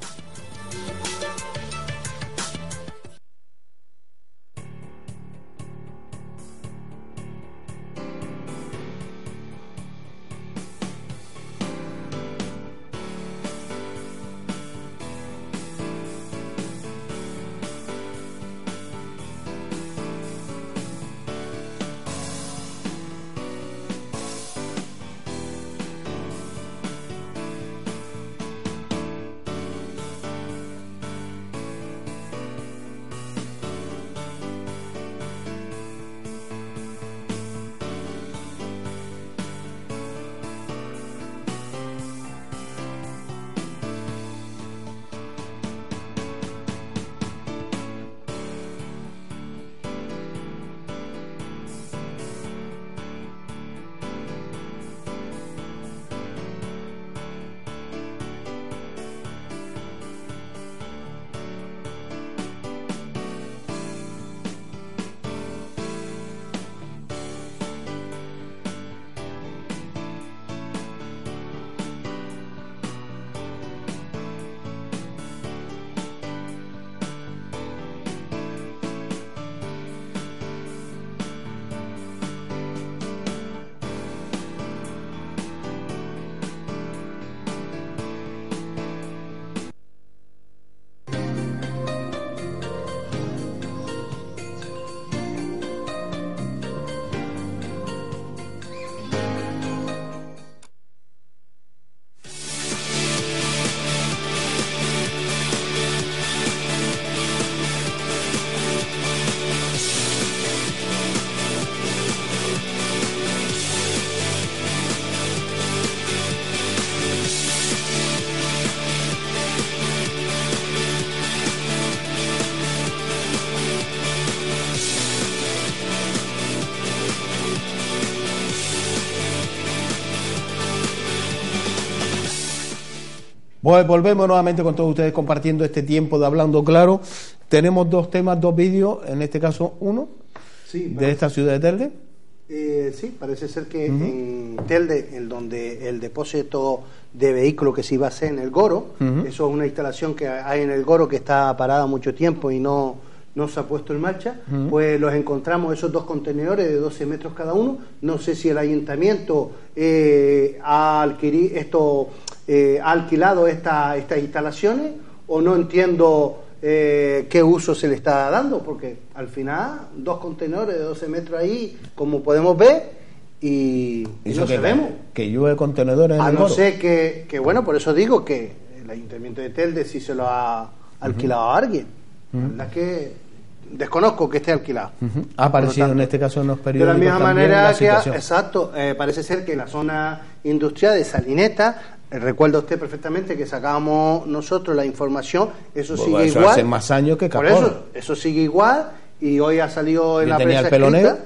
Pues volvemos nuevamente con todos ustedes compartiendo este tiempo de Hablando Claro. Tenemos dos temas, dos vídeos, en este caso uno, sí, de esta ciudad de Telde. Eh, sí, parece ser que uh-huh. en Telde, en donde el depósito de vehículos que se iba a hacer en el Goro, uh-huh. eso es una instalación que hay en el Goro que está parada mucho tiempo y no, no se ha puesto en marcha, uh-huh. pues los encontramos esos dos contenedores de doce metros cada uno. No sé si el ayuntamiento eh, ha, adquiri, esto, eh, ha alquilado esta, estas instalaciones, o no entiendo Eh, qué uso se le está dando, porque al final dos contenedores de doce metros ahí, como podemos ver, y, y no que sabemos que llueve contenedores en a el no Goro. ser que, que bueno, por eso digo que el ayuntamiento de Telde sí se lo ha alquilado uh-huh. a alguien. uh-huh. La verdad que desconozco que esté alquilado. uh-huh. Ha aparecido en este caso en los periódicos de la misma también manera la que ha, situación. exacto, eh, parece ser que la zona industrial de Salineta, recuerda usted perfectamente que sacábamos nosotros la información, eso pues sigue eso igual. Hace más años que Por eso, eso sigue igual, y hoy ha salido en ¿Y la tenía prensa el pelo escrita.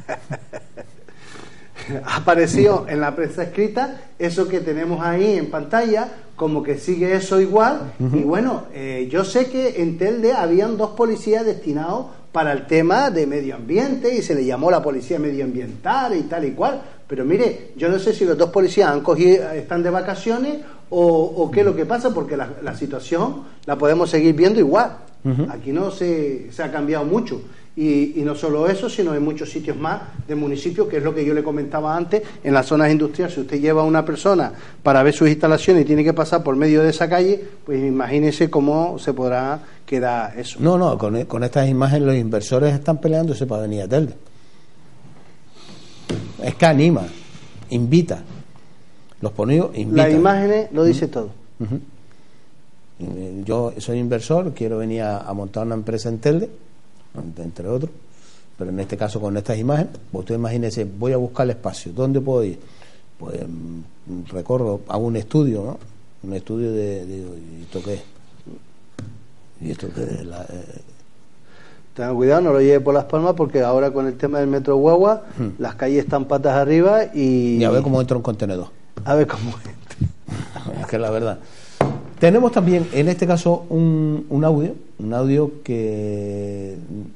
negro? Ha aparecido en la prensa escrita eso que tenemos ahí en pantalla, como que sigue eso igual. Uh-huh. Y bueno, eh, yo sé que en Telde habían dos policías destinados para el tema de medio ambiente y se le llamó la policía medioambiental y tal y cual. Pero mire, yo no sé si los dos policías han cogido, están de vacaciones o, o qué es lo que pasa, porque la, la situación la podemos seguir viendo igual. Uh-huh. Aquí no se, se ha cambiado mucho. Y, y no solo eso, sino en muchos sitios más del municipio, que es lo que yo le comentaba antes, en las zonas industriales. Si usted lleva a una persona para ver sus instalaciones y tiene que pasar por medio de esa calle, pues imagínese cómo se podrá quedar eso. No, no, con, con estas imágenes los inversores están peleándose para venir a Telde. Es que anima, invita. Los ponidos invitan. Las imágenes lo dice uh-huh. todo. Uh-huh. Yo soy inversor, quiero venir a, a montar una empresa en Telde, entre otros, pero en este caso con estas imágenes, pues usted imagínese, voy a buscar el espacio, ¿dónde puedo ir? Pues recorro, hago un estudio, ¿no? Un estudio de, de, de ¿esto qué es? ¿Y esto qué es? La, eh... Tenga cuidado, no lo lleve por las palmas, porque ahora con el tema del metro Guagua, hmm. las calles están patas arriba y... Y a ver cómo entra un contenedor. A ver cómo entra. Es que la verdad. Tenemos también, en este caso, un, un audio, un audio que,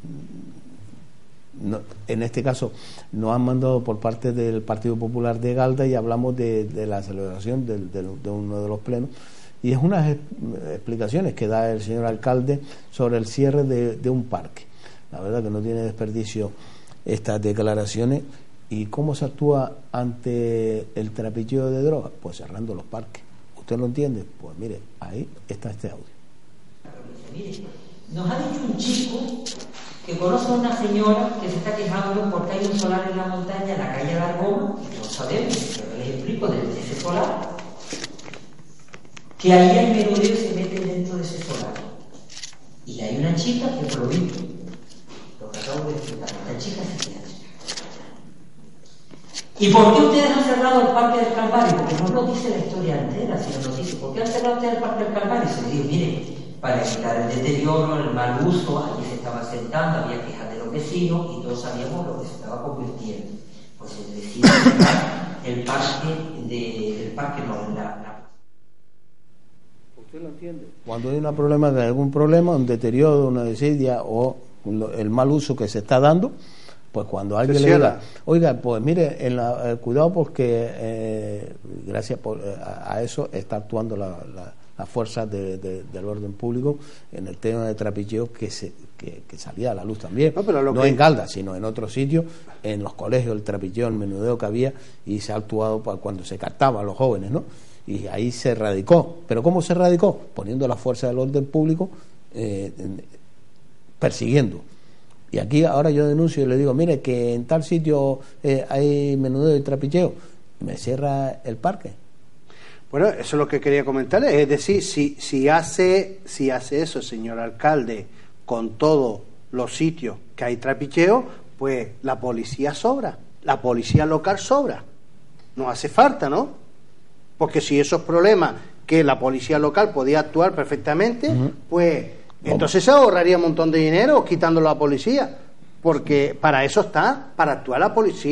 no, en este caso, nos han mandado por parte del Partido Popular de Galda, y hablamos de, de la celebración de, de, de uno de los plenos, y es unas explicaciones que da el señor alcalde sobre el cierre de, de un parque. La verdad que no tiene desperdicio estas declaraciones. ¿Y cómo se actúa ante el trapicheo de drogas? Pues cerrando los parques. ¿Usted lo entiende? Pues mire, ahí está este audio. Mire, nos ha dicho un chico que conoce a una señora que se está quejando porque hay un solar en la montaña, en la calle de Argoma, que no sabemos, pero les explico de ese solar, que ahí el menudeo se mete dentro de ese solar. Y hay una chica que prohíbe lo que acabo de explicar. Esta chica se queda. ¿Y por qué ustedes han cerrado el Parque del Calvario? Porque no nos dice la historia entera, sino nos dice, ¿por qué han cerrado ustedes el Parque del Calvario? Y se le digo, mire, para evitar el deterioro, el mal uso, allí se estaban sentando, había quejas de los vecinos y todos sabíamos lo que se estaba convirtiendo. Pues se decide cerrar el parque, de, el parque no, la, la... ¿Usted lo entiende? Cuando hay un problema de algún problema, un deterioro, una desidia o el mal uso que se está dando, pues cuando alguien le diga, oiga, pues mire, en la, eh, cuidado porque eh, gracias por, eh, a, a eso está actuando la, la, la fuerza de, de, del orden público en el tema de trapicheo que se que, que salía a la luz también, no, pero lo no que... en Caldas, sino en otros sitios, en los colegios, el trapicheo, el menudeo que había, y se ha actuado para cuando se captaba a los jóvenes, ¿no? Y ahí se radicó. ¿Pero cómo se radicó? Poniendo la fuerza del orden público, eh, persiguiendo. Y aquí ahora yo denuncio y le digo, mire, que en tal sitio eh, hay menudeo y trapicheo, me cierra el parque. Bueno, eso es lo que quería comentarle. Es decir, si, si, hace, si hace eso, señor alcalde, con todos los sitios que hay trapicheo, pues la policía sobra, la policía local sobra. No hace falta, ¿no? Porque si esos problemas que la policía local podía actuar perfectamente, uh-huh. pues... entonces se ahorraría un montón de dinero quitándolo a la policía, porque para eso está, para actuar la policía,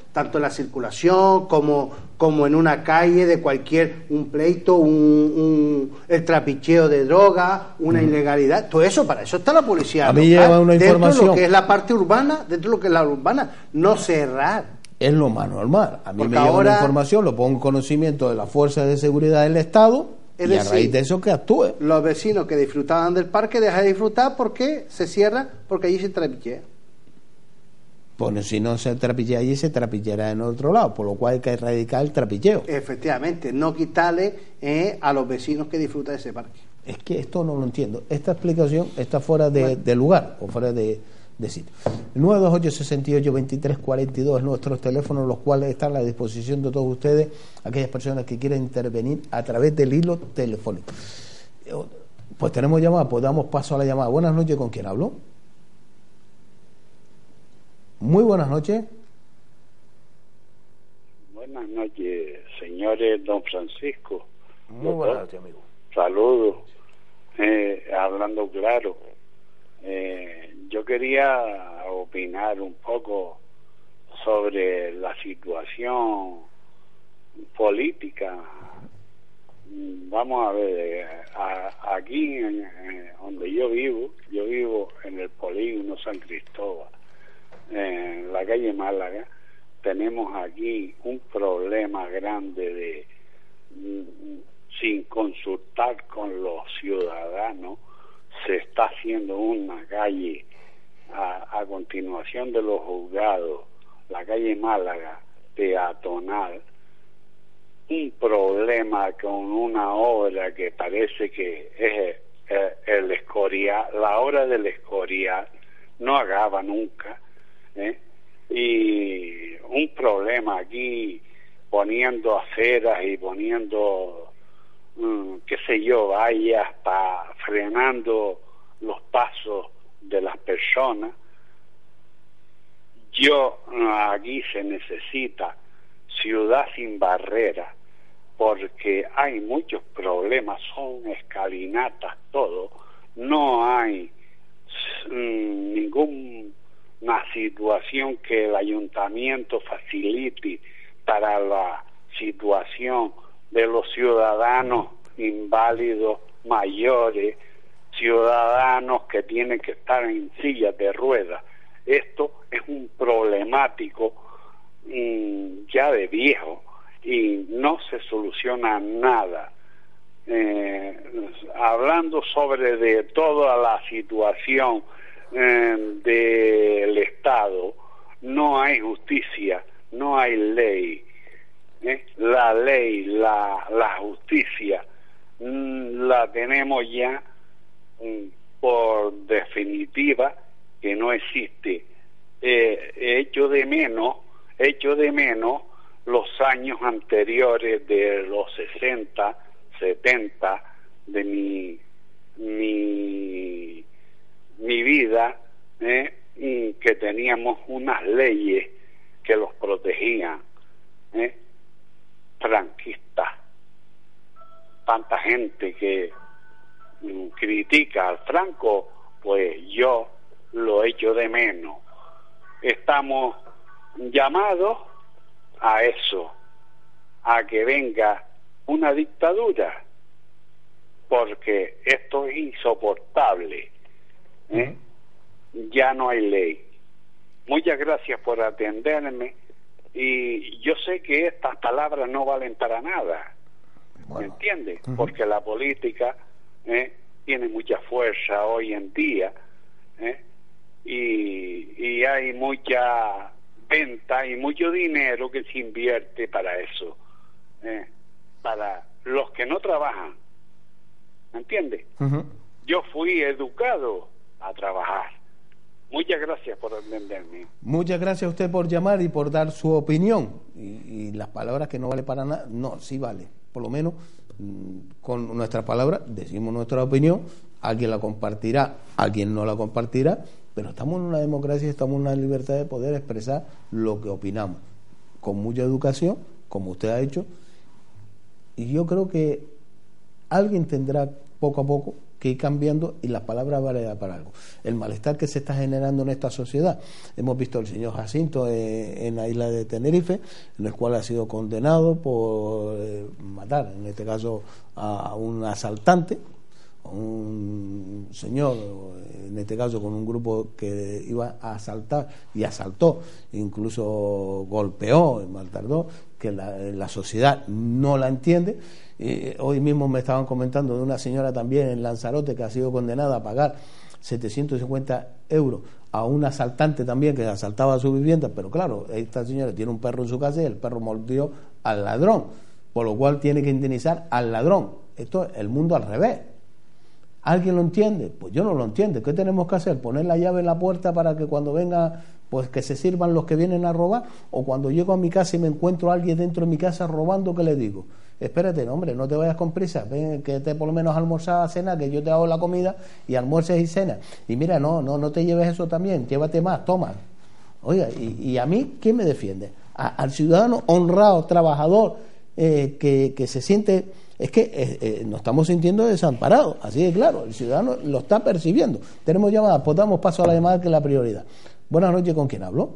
tanto en la circulación como, como en una calle de cualquier, un pleito, un, un, el trapicheo de droga, una mm. ilegalidad, todo eso, para eso está la policía. A mí lleva una dentro información. de lo que es la parte urbana, dentro de lo que es la urbana, no cerrar. Es lo más normal. A mí Porque me lleva ahora, una información, lo pongo en conocimiento de las fuerzas de seguridad del Estado y decir, a raíz de eso que actúe. Los vecinos que disfrutaban del parque dejan de disfrutar porque se cierra, porque allí se trapichea. Bueno, si no se trapichea allí, se trapicheará en otro lado, por lo cual hay que erradicar el trapicheo. Efectivamente, no quitarle eh, a los vecinos que disfrutan de ese parque. Es que esto no lo entiendo. Esta explicación está fuera de, bueno. de lugar o fuera de, de sitio. nueve dos ocho, seis ocho, veintitrés cuarenta y dos es nuestros teléfonos, los cuales están a la disposición de todos ustedes, aquellas personas que quieran intervenir a través del hilo telefónico. Pues tenemos llamada, pues damos paso a la llamada. Buenas noches, ¿con quién hablo? Muy buenas noches. Buenas noches, señores, don Francisco. Muy buenas noches, amigo. Saludos. Eh, hablando claro, eh, yo quería opinar un poco sobre la situación política. Vamos a ver, a, aquí en, en donde yo vivo, yo vivo en el polígono San Cristóbal, en la calle Málaga. Tenemos aquí un problema grande de, sin consultar con los ciudadanos, se está haciendo una calle a, a continuación de los juzgados, la calle Málaga peatonal, un problema con una obra que parece que es el, el Escorial, la obra del Escorial no acaba nunca, ¿eh? Y un problema aquí poniendo aceras y poniendo mm, qué sé yo, vallas para frenando los pasos de las personas. Yo aquí se necesita ciudad sin barreras, porque hay muchos problemas, son escalinatas todo, no hay mm, ningún una situación que el ayuntamiento facilite para la situación de los ciudadanos inválidos mayores, ciudadanos que tienen que estar en sillas de ruedas. Esto es un problemático mmm, ya de viejo y no se soluciona nada. Eh, hablando sobre de toda la situación Eh, del Estado, no hay justicia, no hay ley, ¿eh? La ley, la, la justicia mmm, la tenemos ya mmm, por definitiva que no existe. Eh, hecho de menos, hecho de menos los años anteriores de los sesenta, setenta de mi mi mi vida, eh, que teníamos unas leyes que los protegían, eh, franquistas. Tanta gente que mm, critica al Franco, pues yo lo echo de menos. Estamos llamados a eso, a que venga una dictadura, porque esto es insoportable. ¿Eh? Ya no hay ley. Muchas gracias por atenderme, y yo sé que estas palabras no valen para nada, bueno. ¿Me entiendes? Uh-huh. Porque la política ¿eh? tiene mucha fuerza hoy en día, ¿eh? y, y hay mucha venta y mucho dinero que se invierte para eso, ¿eh? para los que no trabajan, ¿me entiendes? Uh-huh. Yo fui educado a trabajar. Muchas gracias por atenderme. Muchas gracias a usted por llamar y por dar su opinión. Y, y las palabras que no vale para nada, no, sí vale. Por lo menos con nuestras palabras decimos nuestra opinión, alguien la compartirá, alguien no la compartirá, pero estamos en una democracia, estamos en una libertad de poder expresar lo que opinamos, con mucha educación, como usted ha hecho, y yo creo que alguien tendrá poco a poco que ir cambiando y las palabras valen para algo. El malestar que se está generando en esta sociedad. Hemos visto al señor Jacinto en, en la isla de Tenerife, en el cual ha sido condenado por eh, matar, en este caso, a un asaltante, un señor, en este caso con un grupo que iba a asaltar y asaltó, incluso golpeó y maltrató, que la, la sociedad no la entiende. Eh, hoy mismo me estaban comentando de una señora también en Lanzarote que ha sido condenada a pagar setecientos cincuenta euros a un asaltante también que asaltaba su vivienda, pero claro, esta señora tiene un perro en su casa y el perro mordió al ladrón, por lo cual tiene que indemnizar al ladrón. Esto es el mundo al revés. ¿Alguien lo entiende? Pues yo no lo entiendo. ¿Qué tenemos que hacer? ¿Poner la llave en la puerta para que cuando venga, pues que se sirvan los que vienen a robar? ¿O cuando llego a mi casa y me encuentro a alguien dentro de mi casa robando, qué le digo? Espérate, no, hombre, no te vayas con prisa, ven, que te por lo menos almorzar, a cenar, que yo te hago la comida y almuerces y cenas. Y mira, no, no, no te lleves eso también, llévate más, toma. Oiga, y, y a mí, ¿quién me defiende? A, al ciudadano honrado, trabajador, eh, que, que se siente... Es que eh, eh, nos estamos sintiendo desamparados, así de claro, el ciudadano lo está percibiendo. Tenemos llamadas, pues damos paso a la llamada, que es la prioridad. Buenas noches, ¿con quién hablo?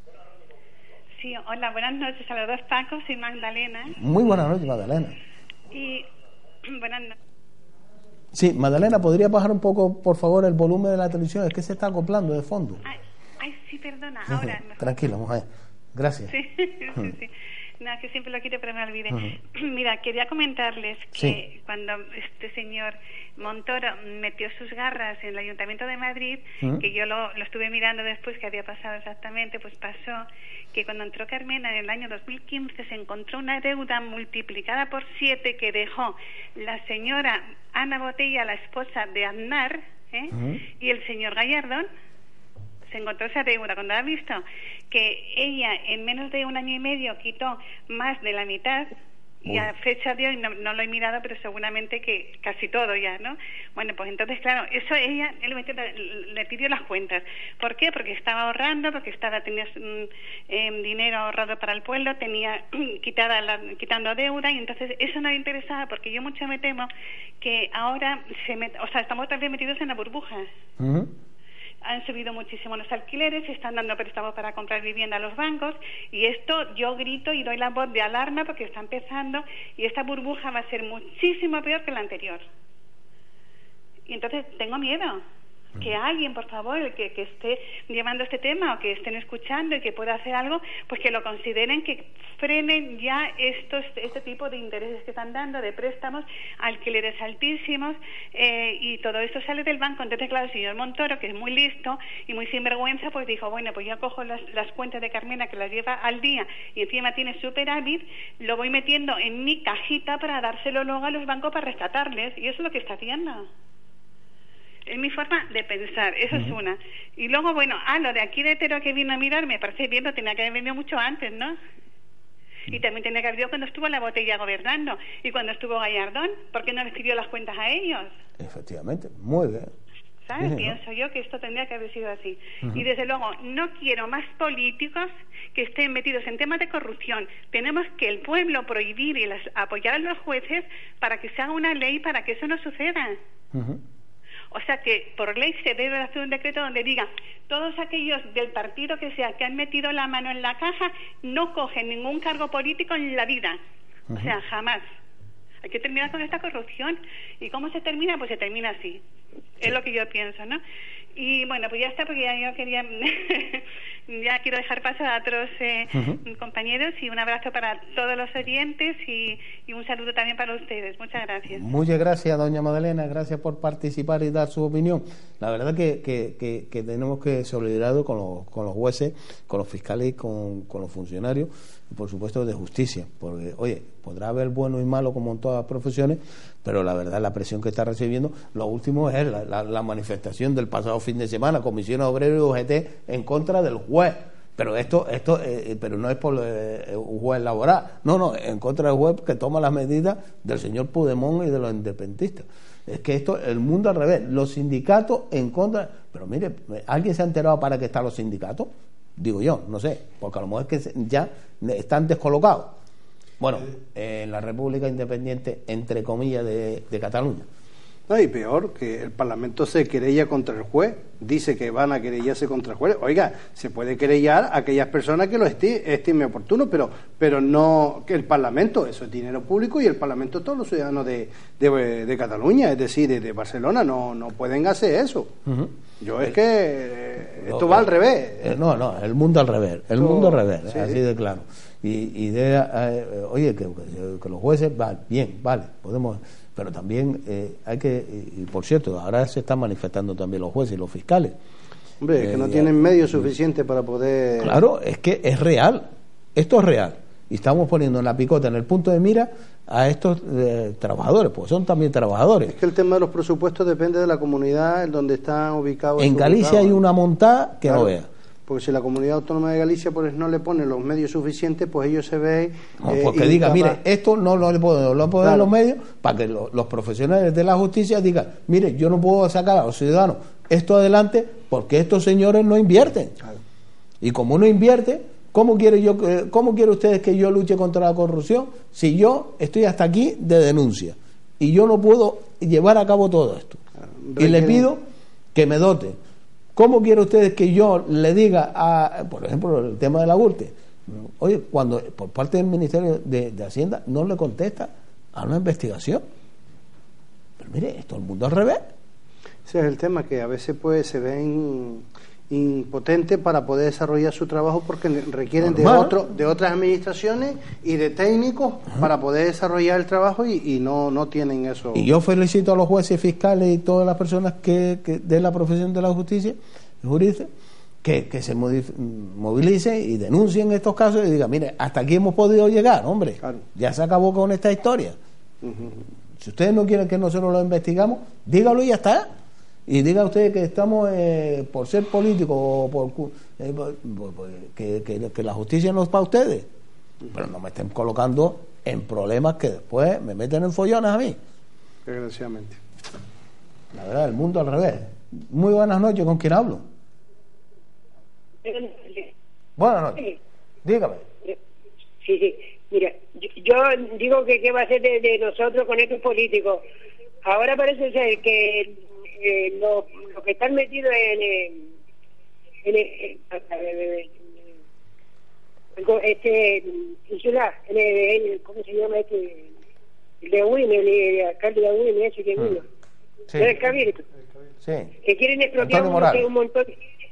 Sí, hola, buenas noches a los dos Pacos, soy Magdalena. Muy buenas noches, Magdalena. Y buenas noches. Sí, Magdalena, ¿podría bajar un poco, por favor, el volumen de la televisión? Es que se está acoplando de fondo. Ay, ay sí, perdona, ahora. Uh-huh. Tranquila, mujer. Gracias. Sí, sí, uh-huh. sí. No, que siempre lo quiero, pero me olvidé. Uh-huh. Mira, quería comentarles que sí. cuando este señor Montoro metió sus garras en el Ayuntamiento de Madrid, uh-huh. que yo lo, lo estuve mirando después que había pasado exactamente, pues pasó que cuando entró Carmena en el año dos mil quince se encontró una deuda multiplicada por siete que dejó la señora Ana Botella, la esposa de Aznar, ¿eh? uh-huh. y el señor Gallardón. Se encontró esa deuda. Cuando ha visto que ella en menos de un año y medio quitó más de la mitad, y a fecha de hoy no, no lo he mirado, pero seguramente que casi todo ya, ¿no? Bueno, pues entonces, claro, eso ella él metió, le pidió las cuentas. ¿Por qué? Porque estaba ahorrando, porque estaba tenía eh, dinero ahorrado para el pueblo, tenía quitada la, quitando deuda, y entonces eso no le interesaba, porque yo mucho me temo que ahora se met, o sea, estamos también metidos en la burbuja. Uh-huh. Han subido muchísimo los alquileres, se están dando préstamos para comprar vivienda a los bancos, y esto yo grito y doy la voz de alarma porque está empezando, y esta burbuja va a ser muchísimo peor que la anterior. Y entonces tengo miedo que alguien, por favor, el que, que esté llevando este tema o que estén escuchando y que pueda hacer algo, pues que lo consideren, que frenen ya estos este tipo de intereses que están dando, de préstamos, alquileres altísimos, eh, y todo esto sale del banco. Entonces, claro, el señor Montoro, que es muy listo y muy sinvergüenza, pues dijo, bueno, pues yo cojo las, las cuentas de Carmena, que las lleva al día y encima tiene superávit, lo voy metiendo en mi cajita para dárselo luego a los bancos para rescatarles, y eso es lo que está haciendo. Es mi forma de pensar, eso uh-huh. es una. Y luego, bueno, ah, lo de aquí de Tero que vino a mirar, me parece bien, pero tenía que haber venido mucho antes, ¿no? Y también tenía que haber venido cuando estuvo La Botella gobernando y cuando estuvo Gallardón, ¿por qué no les pidió las cuentas a ellos? Efectivamente, muy bien. ¿Sabes? Sí, Pienso ¿no? yo que esto tendría que haber sido así. Uh-huh. Y desde luego, no quiero más políticos que estén metidos en temas de corrupción. Tenemos que el pueblo prohibir y las, apoyar a los jueces para que se haga una ley para que eso no suceda. Uh-huh. O sea que por ley se debe hacer un decreto donde diga todos aquellos del partido que sea que han metido la mano en la caja no cogen ningún cargo político en la vida. Uh-huh. O sea, jamás. Hay que terminar con esta corrupción. ¿Y cómo se termina? Pues se termina así. Sí. Es lo que yo pienso, ¿no? Y bueno, pues ya está, porque ya yo quería ya quiero dejar paso a otros eh, uh-huh. compañeros, y un abrazo para todos los oyentes y, y un saludo también para ustedes. Muchas gracias. Muchas gracias, doña Magdalena, gracias por participar y dar su opinión. La verdad que, que, que, que tenemos que solidarizarnos con los, con los jueces, con los fiscales y con, con los funcionarios, y por supuesto de justicia, porque oye, podrá haber bueno y malo como en todas las profesiones, pero la verdad la presión que está recibiendo, lo último es la, la, la manifestación del pasado fin de semana, Comisiones Obreras y U G T en contra del juez, pero esto esto eh, pero no es por eh, un juez laboral, no, no, en contra del juez que toma las medidas del señor Puigdemont y de los independentistas. Es que esto, el mundo al revés, los sindicatos en contra, pero mire, ¿alguien se ha enterado para qué están los sindicatos? Digo yo, no sé, porque a lo mejor es que ya están descolocados. Bueno, eh, en la República Independiente, entre comillas, de, de Cataluña. No, y peor, que el Parlamento se querella contra el juez, dice que van a querellarse contra el juez. Oiga, se puede querellar a aquellas personas que lo esti estime oportuno, pero pero no que el Parlamento, eso es dinero público y el Parlamento todos los ciudadanos de, de, de Cataluña, es decir, de, de Barcelona, no, no pueden hacer eso. Uh-huh. Yo es que eh, esto no, va al revés. Eh, no, no, el mundo al revés, el esto, mundo al revés, sí, así de claro. Y, y de, eh, oye, que, que, que los jueces, van bien, vale, podemos... Pero también eh, hay que, y por cierto, ahora se están manifestando también los jueces y los fiscales. Hombre, es que no eh, tienen medios suficientes para poder... Claro, es que es real, esto es real. Y estamos poniendo en la picota, en el punto de mira, a estos eh, trabajadores, pues son también trabajadores. Es que el tema de los presupuestos depende de la comunidad en donde están ubicados. En Galicia ubicados. Hay una montada que claro. no vea. Porque si la Comunidad Autónoma de Galicia pues no le pone los medios suficientes, pues ellos se ven... No, eh, porque diga, mire, esto no lo le puedo, lo puedo claro. dar los medios para que lo, los profesionales de la justicia digan, mire, yo no puedo sacar a los ciudadanos esto adelante porque estos señores no invierten. Claro. Y como no invierte, ¿cómo quiere yo, cómo quiere ustedes que yo luche contra la corrupción si yo estoy hasta aquí de denuncia y yo no puedo llevar a cabo todo esto? Claro. Y le pido que me doten. ¿Cómo quieren ustedes que yo le diga, a, por ejemplo, el tema de la Gürtel? Oye, cuando por parte del Ministerio de, de Hacienda no le contesta a una investigación. Pero mire, esto es el mundo al revés. Ese es el tema, que a veces pues se ven impotentes para poder desarrollar su trabajo porque requieren de otro, de otras administraciones y de técnicos uh-huh. para poder desarrollar el trabajo y, y no, no tienen eso. Y yo felicito a los jueces, fiscales y todas las personas que, que de la profesión de la justicia, juristas, que, que se movilicen y denuncien estos casos y digan, mire, hasta aquí hemos podido llegar, hombre, claro. ya se acabó con esta historia. Uh-huh. Si ustedes no quieren que nosotros lo investigamos, dígalo y ya está. Y diga usted que estamos, eh, por ser políticos, o por, eh, por, por, que, que, que la justicia no es para ustedes. Pero no me estén colocando en problemas que después me meten en follones a mí. Desgraciadamente. La verdad, el mundo al revés. Muy buenas noches, ¿con quién hablo? Buenas noches. Dígame. Sí, sí. Mira, yo, yo digo que qué va a ser de, de nosotros con estos políticos. Ahora parece ser que... Eh, lo, lo que están metidos en, en, en, en, en, en este insular, en el, en el, ¿cómo se llama este? El de Uin, el, el alcalde de Uin, ese que vino, sí. el Cabildo, sí. que quieren expropiar un, un montón,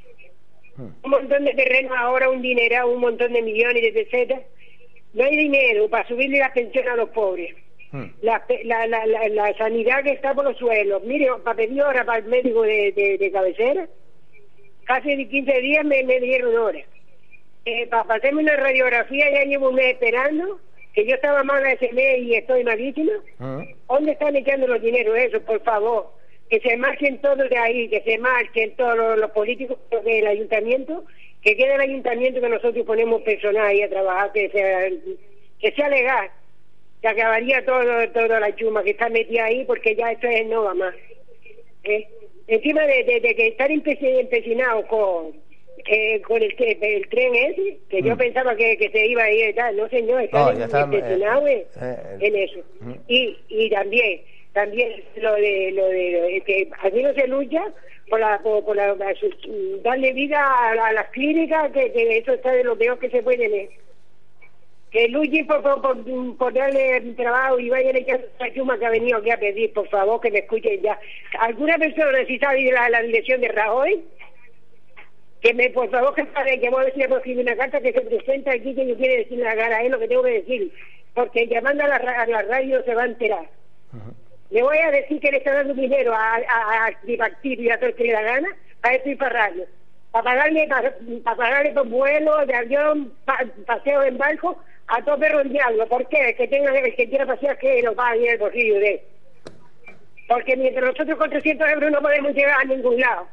un montón de terrenos ahora, un dineral, un montón de millones de pesetas. No hay dinero para subirle la pensión a los pobres. La, la, la, la, la sanidad que está por los suelos. Mire, para pedir hora para el médico de, de, de cabecera, casi quince días me, me dieron hora. Eh, para hacerme una radiografía ya llevo un mes esperando, que yo estaba mala ese mes y estoy malísima. Uh-huh. ¿Dónde están echando los dineros eso, por favor? Que se marchen todos de ahí, que se marchen todos los, los políticos del ayuntamiento, que quede el ayuntamiento que nosotros ponemos personal ahí a trabajar, que sea, que sea legal. Se acabaría todo, toda la chuma que está metida ahí, porque ya esto es no va más. ¿Eh? Encima de, de, de que estar empecinados con eh, con el, el tren ese, que mm. yo pensaba que, que se iba a ir y tal, no señor, están no, empecinados eh, eh, eh, en eso. Mm. Y y también también lo de lo de, lo de que aquí no se lucha por la por, por la, la darle vida a, a las clínicas, que, que eso está de lo peor que se puede leer. Que luchen por, por, por, por darle trabajo y vayan a echar esa chuma que ha venido aquí a pedir, por favor, que me escuchen ya. ¿Alguna persona si sabe de la, la dirección de Rajoy? Que me, por favor, que pare, que voy a ver si le puedo escribir una carta que se presenta aquí, que yo quiere decir la cara, es lo que tengo que decir, porque llamando a la, a la radio se va a enterar. Uh-huh. Le voy a decir que le está dando dinero a, a, a Tripartito y a todo el que le da gana, para esto y para radio. Para pagarle, para, para pagarle por vuelos de avión, pa, paseo en barco, a todo perro el diablo. ¿Por qué? Que tenga, el que quiera pasear, que lo pague en el bolsillo de él. Porque mientras nosotros con trescientos euros no podemos llegar a ningún lado.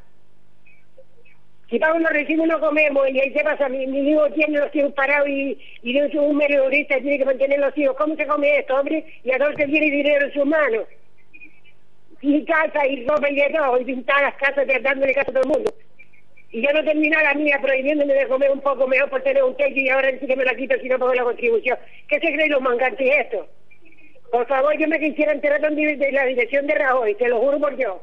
Si pago los recibos no comemos, y ahí se pasa, mi, mi hijo tiene los hijos parados y, y de un periodista tiene que mantener los hijos. ¿Cómo se come esto, hombre? Y a todo el que tiene dinero en sus manos. Y casa, y ropa y de todo, y pintar las casas, dándole casa a todo el mundo. Y yo no terminé la mía prohibiéndome de comer un poco mejor por tener un techo y ahora sí que me la quito si no pago la contribución. ¿Qué se creen los mangantes esto? Por favor, yo me quisiera enterar de la dirección de Rajoy, te lo juro por Dios.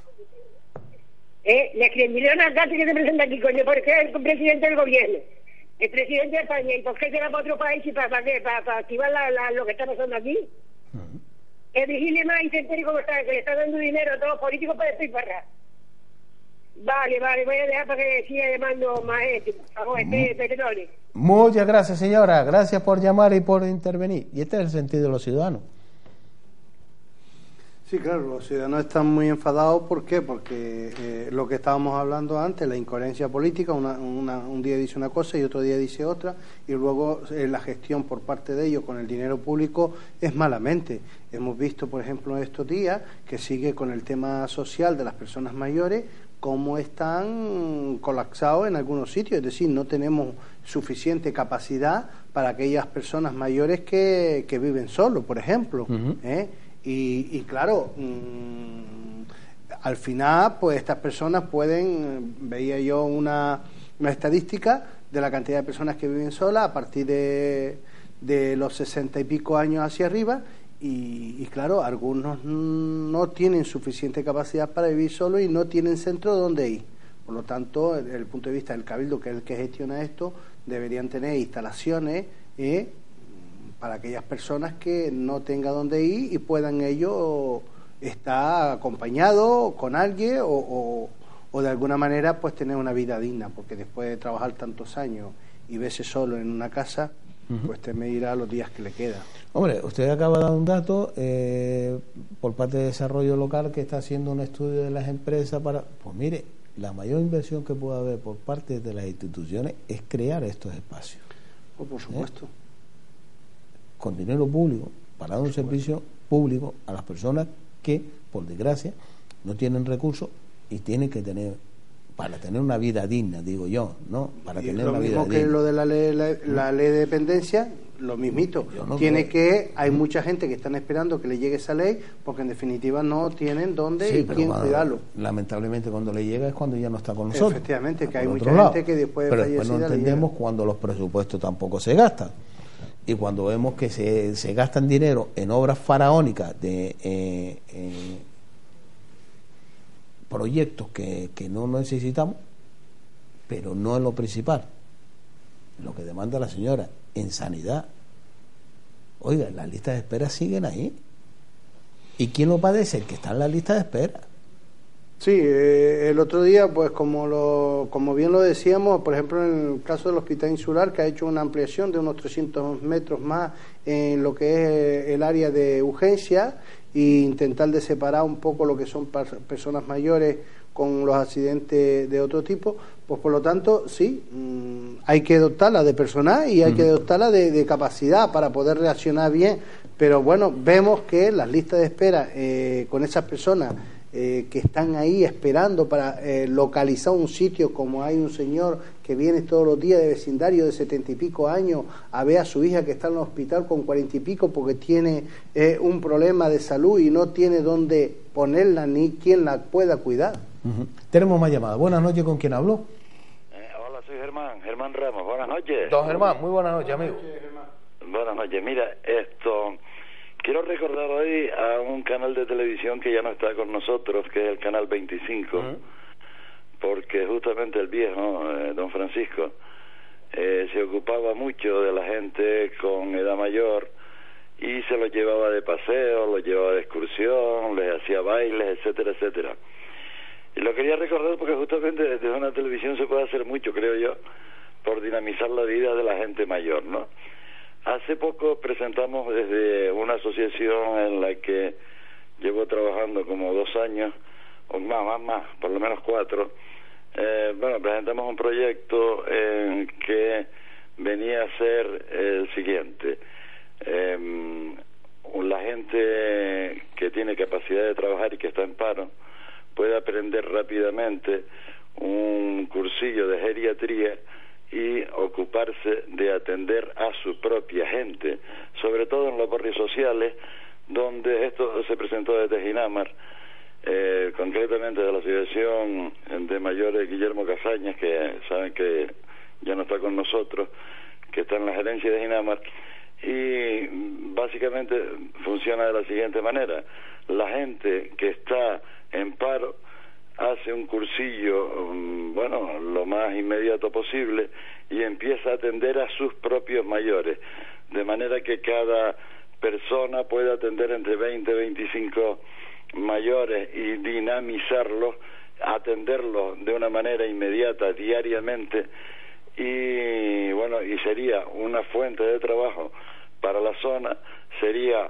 ¿Eh? Le escribieron al gato que se presenta aquí, coño, porque es el presidente del gobierno, el presidente de España, ¿y por qué se va para otro país y para, para qué? ¿Para, para activar la, la, lo que está pasando aquí? Uh-huh. Que vigile más y se entere cómo está, que le está dando dinero a todos los políticos para despilfarrar. Vale, vale, voy a dejar para que siga llamando más gente, por favor, este petróleo. Muchas gracias, señora, gracias por llamar y por intervenir. Y este es el sentido de los ciudadanos. Sí, claro, los ciudadanos están muy enfadados. ¿Por qué? Porque eh, lo que estábamos hablando antes, la incoherencia política, una, una, un día dice una cosa y otro día dice otra, y luego eh, la gestión por parte de ellos con el dinero público es malamente. Hemos visto, por ejemplo, estos días que sigue con el tema social de las personas mayores, cómo están colapsados en algunos sitios, es decir, no tenemos suficiente capacidad para aquellas personas mayores que, que viven solos, por ejemplo, uh-huh. ¿eh? Y, y claro, mmm, al final, pues estas personas pueden, veía yo una, una estadística de la cantidad de personas que viven solas a partir de, de los sesenta y pico años hacia arriba, y, y claro, algunos no tienen suficiente capacidad para vivir solos y no tienen centro donde ir. Por lo tanto, desde el punto de vista del Cabildo, que es el que gestiona esto, deberían tener instalaciones eh, para aquellas personas que no tengan dónde ir y puedan ellos estar acompañados con alguien o, o, o de alguna manera pues tener una vida digna, porque después de trabajar tantos años y verse solo en una casa, uh-huh. pues teme ir a los días que le queda. Hombre, usted acaba de dar un dato eh, por parte de Desarrollo Local, que está haciendo un estudio de las empresas para... Pues mire, la mayor inversión que puede haber por parte de las instituciones es crear estos espacios. Oh, por supuesto. ¿Eh? Con dinero público, para dar un servicio público a las personas que, por desgracia, no tienen recursos y tienen que tener, para tener una vida digna, digo yo, ¿no? Para y tener una vida digna. Lo mismo que lo de la ley, la, la ley de dependencia, lo mismito. No Tiene creo. que, hay mucha gente que están esperando que le llegue esa ley, porque en definitiva no tienen dónde sí, y quién cuando, cuidarlo. Lamentablemente cuando le llega es cuando ya no está con nosotros. Efectivamente, que hay mucha lado. gente que después de Pero después no entendemos cuando los presupuestos tampoco se gastan. Y cuando vemos que se, se gastan dinero en obras faraónicas de eh, eh, proyectos que, que no necesitamos, pero no en lo principal, lo que demanda la señora, en sanidad. Oiga, las listas de espera siguen ahí. ¿Y quién lo padece? El que está en la lista de espera. Sí, eh, el otro día, pues como lo, como bien lo decíamos, por ejemplo, en el caso del Hospital Insular, que ha hecho una ampliación de unos trescientos metros más en lo que es el área de urgencia, e intentar de separar un poco lo que son personas mayores con los accidentes de otro tipo, pues por lo tanto, sí, mmm, hay que dotarla de personal y hay uh-huh. que dotarla de, de capacidad para poder reaccionar bien, pero bueno, vemos que las listas de espera eh, con esas personas Eh, que están ahí esperando para eh, localizar un sitio, como hay un señor que viene todos los días de vecindario de setenta y pico años a ver a su hija que está en el hospital con cuarenta y pico porque tiene eh, un problema de salud y no tiene dónde ponerla ni quien la pueda cuidar. Uh-huh. Tenemos más llamadas. Buenas noches, ¿con quién habló? Eh, hola, soy Germán, Germán Ramos. Buenas noches. Don Germán, muy buenas noches, amigo. Buenas noches, mira, esto... Quiero recordar hoy a un canal de televisión que ya no está con nosotros, que es el canal veinticinco, uh-huh. porque justamente el viejo, eh, don Francisco, eh, se ocupaba mucho de la gente con edad mayor y se los llevaba de paseo, los llevaba de excursión, les hacía bailes, etcétera, etcétera. Y lo quería recordar porque justamente desde una televisión se puede hacer mucho, creo yo, por dinamizar la vida de la gente mayor, ¿no? Hace poco presentamos desde una asociación en la que llevo trabajando como dos años, o más, más, más, por lo menos cuatro. Eh, bueno, presentamos un proyecto en que venía a ser el siguiente. Eh, la gente que tiene capacidad de trabajar y que está en paro puede aprender rápidamente un cursillo de geriatría y ocuparse de atender a su propia gente, sobre todo en los barrios sociales, donde esto se presentó desde Ginamar, eh, concretamente de la Asociación de Mayores Guillermo Casañas, que saben que ya no está con nosotros, que está en la gerencia de Ginamar, y básicamente funciona de la siguiente manera: la gente que está en paro hace un cursillo, bueno, lo más inmediato posible, y empieza a atender a sus propios mayores, de manera que cada persona puede atender entre veinte y veinticinco mayores y dinamizarlos, atenderlos de una manera inmediata, diariamente, y bueno, y sería una fuente de trabajo para la zona, sería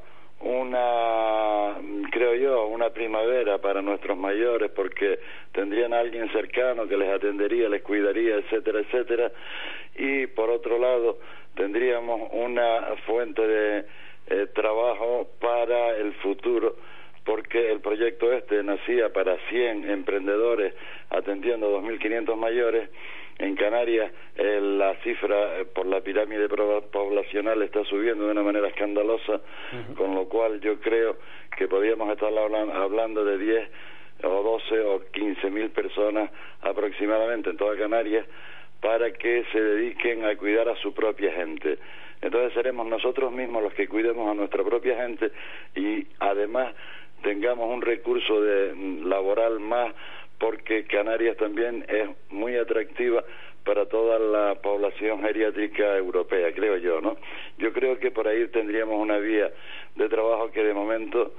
una, creo yo, una primavera para nuestros mayores, porque tendrían a alguien cercano que les atendería, les cuidaría, etcétera, etcétera, y por otro lado tendríamos una fuente de eh, trabajo para el futuro, porque el proyecto este nacía para cien emprendedores atendiendo a dos mil quinientos mayores. En Canarias eh, la cifra eh, por la pirámide poblacional está subiendo de una manera escandalosa, uh-huh. Con lo cual yo creo que podríamos estar hablando, hablando de diez o doce o quince mil personas aproximadamente en toda Canarias, para que se dediquen a cuidar a su propia gente. Entonces seremos nosotros mismos los que cuidemos a nuestra propia gente, y además tengamos un recurso de laboral más, porque Canarias también es muy atractiva para toda la población geriátrica europea, creo yo, ¿no? Yo creo que por ahí tendríamos una vía de trabajo que de momento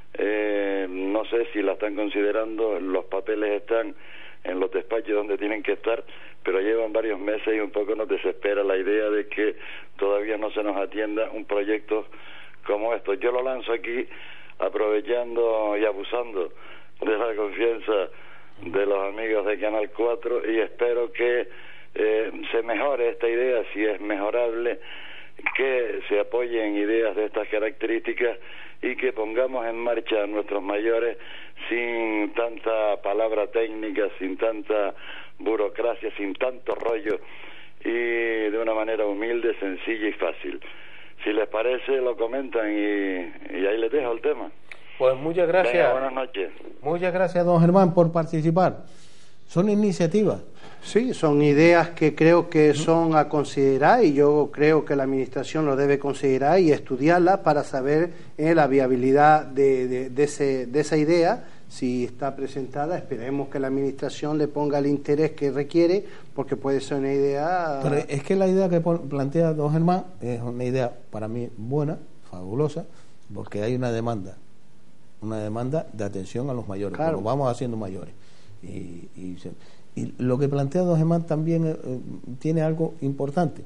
eh, no sé si la están considerando. Los papeles están en los despachos donde tienen que estar, pero llevan varios meses y un poco nos desespera la idea de que todavía no se nos atienda un proyecto como esto. Yo lo lanzo aquí aprovechando y abusando de la confianza de los amigos de Canal cuatro, y espero que eh, se mejore esta idea, si es mejorable, que se apoyen ideas de estas características y que pongamos en marcha a nuestros mayores sin tanta palabra técnica, sin tanta burocracia, sin tanto rollo, y de una manera humilde, sencilla y fácil. Si les parece, lo comentan y, y ahí les dejo el tema. Pues muchas gracias. Venga, buenas noches. Muchas gracias, don Germán, por participar. Son iniciativas. Sí, son ideas que creo que son a considerar, y yo creo que la Administración lo debe considerar y estudiarla para saber eh, la viabilidad de, de, de, ese, de esa idea. Si está presentada, esperemos que la Administración le ponga el interés que requiere, porque puede ser una idea... Pero es que la idea que plantea don Germán es una idea para mí buena, fabulosa, porque hay una demanda. una demanda de atención a los mayores, claro. Nos vamos haciendo mayores, y, y, y lo que plantea don Germán también eh, tiene algo importante.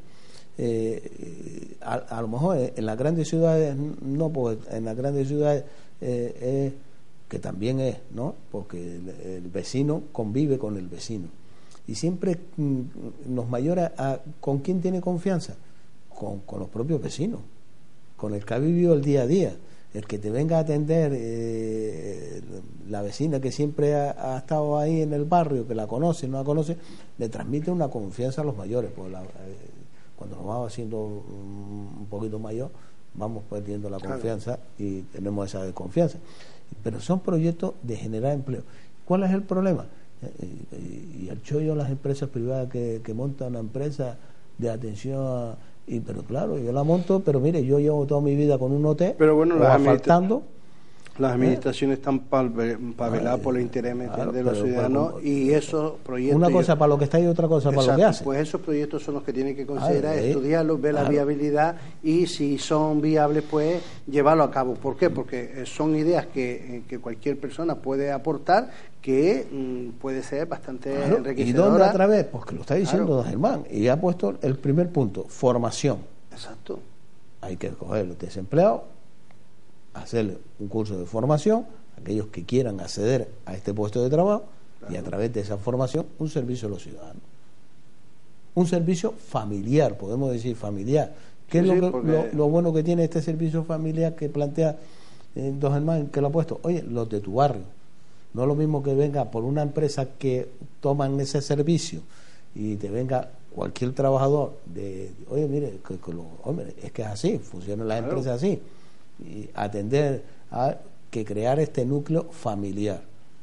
eh, a, a lo mejor en las grandes ciudades no, pues en las grandes ciudades eh, eh, que también es, ¿no? Porque el, el vecino convive con el vecino, y siempre mm, los mayores, a, ¿con quién tiene confianza? Con, con los propios vecinos, con el que ha vivido el día a día. El que te venga a atender, eh, la vecina que siempre ha, ha estado ahí en el barrio, que la conoce, no la conoce, le transmite una confianza a los mayores. Pues la, eh, cuando nos vamos haciendo un, un poquito mayor, vamos perdiendo la confianza, claro. Y tenemos esa desconfianza. Pero son proyectos de generar empleo. ¿Cuál es el problema? Eh, y el chollo, las empresas privadas que, que montan una empresa de atención a... Y, pero claro, yo la monto, pero mire, yo llevo toda mi vida con un hotel, pero bueno, o asfaltando. Las administraciones ¿Eh? están para pa velar por los intereses claro, de los ciudadanos, pero, y esos proyectos... Una cosa para lo que está y otra cosa exacto, para lo que hace. Pues esos proyectos son los que tienen que considerar, claro, estudiarlos, ver claro. la viabilidad, y si son viables, pues llevarlo a cabo. ¿Por qué? Porque son ideas que, que cualquier persona puede aportar, que mmm, puede ser bastante claro. enriquecedora. ¿Y dónde a través? Pues que lo está diciendo claro. don Germán, y ha puesto el primer punto, formación. Exacto. Hay que coger los desempleados, hacerle un curso de formación, aquellos que quieran acceder a este puesto de trabajo, claro. y a través de esa formación un servicio a los ciudadanos, un servicio familiar, podemos decir familiar. ¿Qué sí, es lo, que, porque... lo, lo bueno que tiene este servicio familiar que plantea eh, don Germán, que lo ha puesto? Oye, los de tu barrio, no es lo mismo que venga por una empresa que toman ese servicio y te venga cualquier trabajador de, oye, mire, que, que lo, hombre, es que es así, funcionan las claro. empresas así, y atender a que crear este núcleo familiar,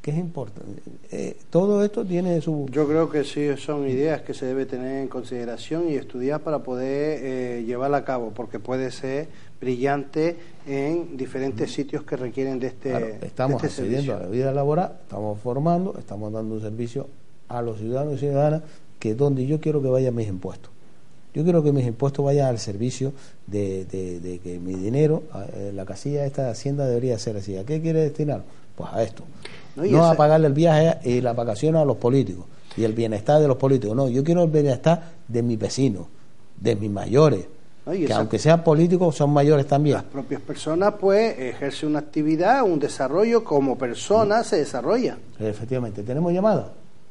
que es importante. Eh, todo esto tiene su... Yo creo que sí, son ideas que se debe tener en consideración y estudiar para poder eh, llevarla a cabo, porque puede ser brillante en diferentes sitios que requieren de este, claro, estamos de este accediendo servicio. a la vida laboral, estamos formando, estamos dando un servicio a los ciudadanos y ciudadanas, que es donde yo quiero que vayan mis impuestos. Yo quiero que mis impuestos vayan al servicio de, de, de que mi dinero, eh, la casilla de esta Hacienda debería ser así. ¿A qué quiere destinar? Pues a esto. No, no ese... a pagarle el viaje y las vacaciones a los políticos y el bienestar de los políticos. No, yo quiero el bienestar de mis vecinos, de mis mayores, no, que esa... aunque sean políticos son mayores también. Las propias personas pues ejercen una actividad, un desarrollo, como persona sí. se desarrolla. Efectivamente. ¿Tenemos llamada?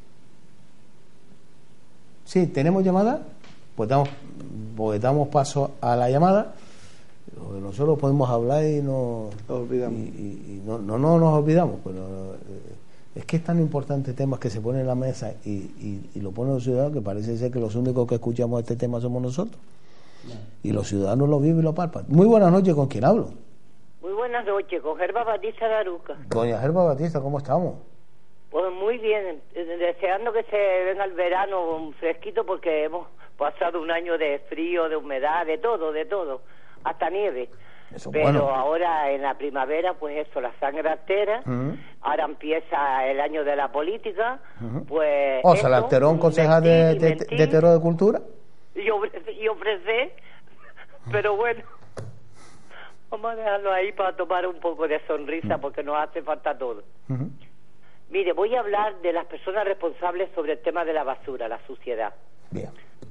Sí, ¿tenemos llamada? Pues damos, pues damos paso a la llamada. Nosotros podemos hablar y no nos olvidamos. Y, y, y no, no, no nos olvidamos. Pero eh, es que es tan importante temas que se ponen en la mesa y, y, y lo ponen los ciudadanos, que parece ser que los únicos que escuchamos este tema somos nosotros. No. Y los ciudadanos lo viven y lo palpan. Muy buenas noches, ¿con quién hablo? Muy buenas noches, con Gerba Batista de Aruca. Doña Gerba Batista, ¿cómo estamos? Pues muy bien, deseando que se venga el verano fresquito, porque hemos pasado un año de frío, de humedad, de todo, de todo, hasta nieve. Eso, pero bueno, ahora en la primavera, pues eso, la sangre altera. Uh-huh. Ahora empieza el año de la política. Uh-huh. Pues o sea, ¿se le alteró un concejal de, de, de, de Tero de Cultura? Y ofrecí, y ofrecí pero bueno, vamos a dejarlo ahí para tomar un poco de sonrisa, uh-huh, porque nos hace falta todo. Uh-huh. Mire, voy a hablar de las personas responsables sobre el tema de la basura, la suciedad. Bien.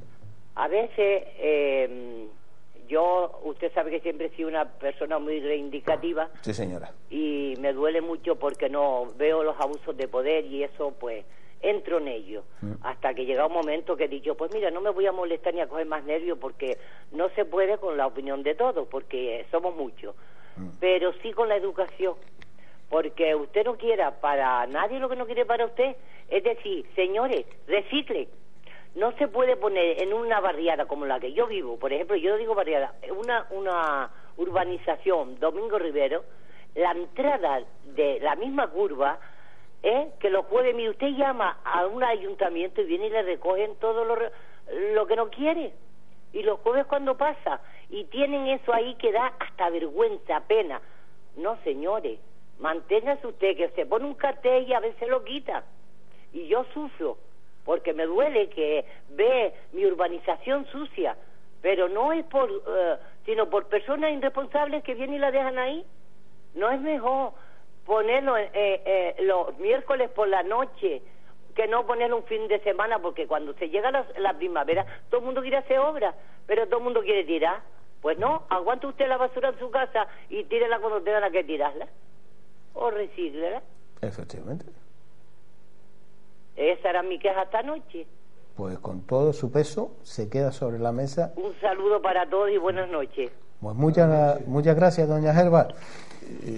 A veces, eh, yo, usted sabe que siempre he sido una persona muy reivindicativa. Sí, señora. Y me duele mucho porque no veo los abusos de poder y eso, pues, entro en ello. Mm. Hasta que llega un momento que digo, pues mira, no me voy a molestar ni a coger más nervios, porque no se puede con la opinión de todos, porque somos muchos. Mm. Pero sí con la educación. Porque usted no quiera para nadie lo que no quiere para usted. Es decir, señores, recicle. No se puede poner en una barriada como la que yo vivo, por ejemplo, yo digo barriada, una, una urbanización, Domingo Rivero, la entrada de la misma curva, ¿eh? Que los jueves, mire, usted llama a un ayuntamiento y viene y le recogen todo lo, lo que no quiere. Y los jueves cuando pasa, y tienen eso ahí que da hasta vergüenza, pena. No, señores, manténgase usted, que se pone un cartel y a veces lo quita. Y yo sufro, porque me duele que ve mi urbanización sucia, pero no es por, uh, sino por personas irresponsables que vienen y la dejan ahí. No es mejor ponerlo eh, eh, los miércoles por la noche que no ponerlo un fin de semana, porque cuando se llega la, la primavera todo el mundo quiere hacer obras, pero todo el mundo quiere tirar. Pues no, aguante usted la basura en su casa y tírela cuando tenga que tirarla, o recíclela. Efectivamente. Esa era mi queja esta noche. Pues con todo su peso se queda sobre la mesa. Un saludo para todos y buenas noches. Pues muchas muchas gracias, doña Gerba. Eh,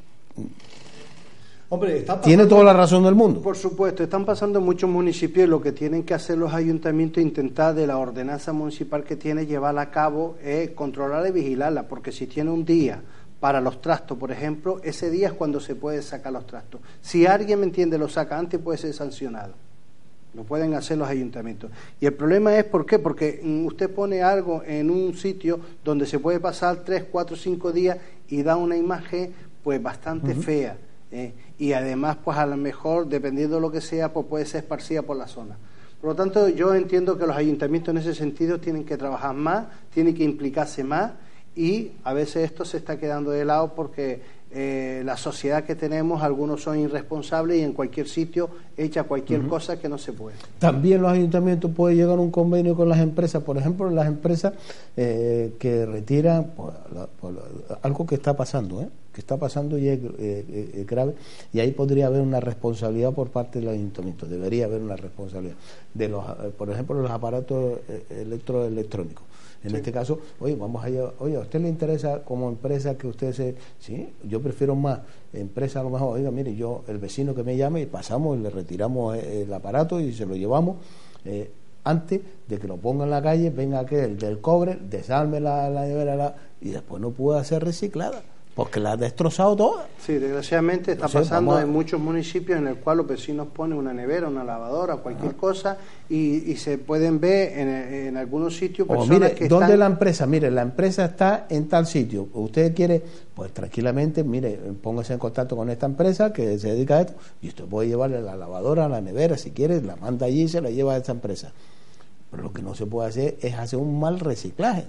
Hombre, está pasando, tiene toda la razón del mundo. Por supuesto, están pasando en muchos municipios. Lo que tienen que hacer los ayuntamientos es intentar, de la ordenanza municipal que tiene, llevarla a cabo, es controlarla y vigilarla, porque si tiene un día para los trastos, por ejemplo, ese día es cuando se puede sacar los trastos. Si alguien, me entiende, lo saca antes, puede ser sancionado. Lo pueden hacer los ayuntamientos. Y el problema es, ¿por qué? Porque usted pone algo en un sitio donde se puede pasar tres, cuatro, cinco días y da una imagen pues bastante uh-huh. fea. ¿eh? Y además, pues a lo mejor, dependiendo de lo que sea, pues puede ser esparcida por la zona. Por lo tanto, yo entiendo que los ayuntamientos en ese sentido tienen que trabajar más, tienen que implicarse más, y a veces esto se está quedando de lado porque eh, la sociedad que tenemos, algunos son irresponsables y en cualquier sitio echa cualquier uh-huh. cosa que no se puede. También los ayuntamientos pueden llegar a un convenio con las empresas, por ejemplo, las empresas eh, que retiran por la, por la, algo que está pasando, ¿eh? que está pasando y es eh, eh, grave, y ahí podría haber una responsabilidad por parte del ayuntamiento, debería haber una responsabilidad de los, eh, por ejemplo, los aparatos eh, electroelectrónicos. En sí. este caso, oye, vamos allá, oye, ¿a usted le interesa como empresa que usted se... Sí, yo prefiero más empresa, a lo mejor, oiga, mire, yo, el vecino que me llame y pasamos y le retiramos el aparato y se lo llevamos, eh, antes de que lo ponga en la calle, venga aquel del cobre, desarme la, la nevera la, y después no pueda ser reciclada. porque la ha destrozado toda. Sí, desgraciadamente está Entonces, pasando a... en muchos municipios en el cual los vecinos ponen una nevera, una lavadora, cualquier ah. cosa, y, y se pueden ver en, en algunos sitios personas o mire, que ¿dónde están... la empresa? Mire, la empresa está en tal sitio. Usted quiere, pues tranquilamente, mire, póngase en contacto con esta empresa que se dedica a esto, y usted puede llevarle la lavadora, la nevera, si quiere, la manda allí y se la lleva a esa empresa. Pero lo que no se puede hacer es hacer un mal reciclaje.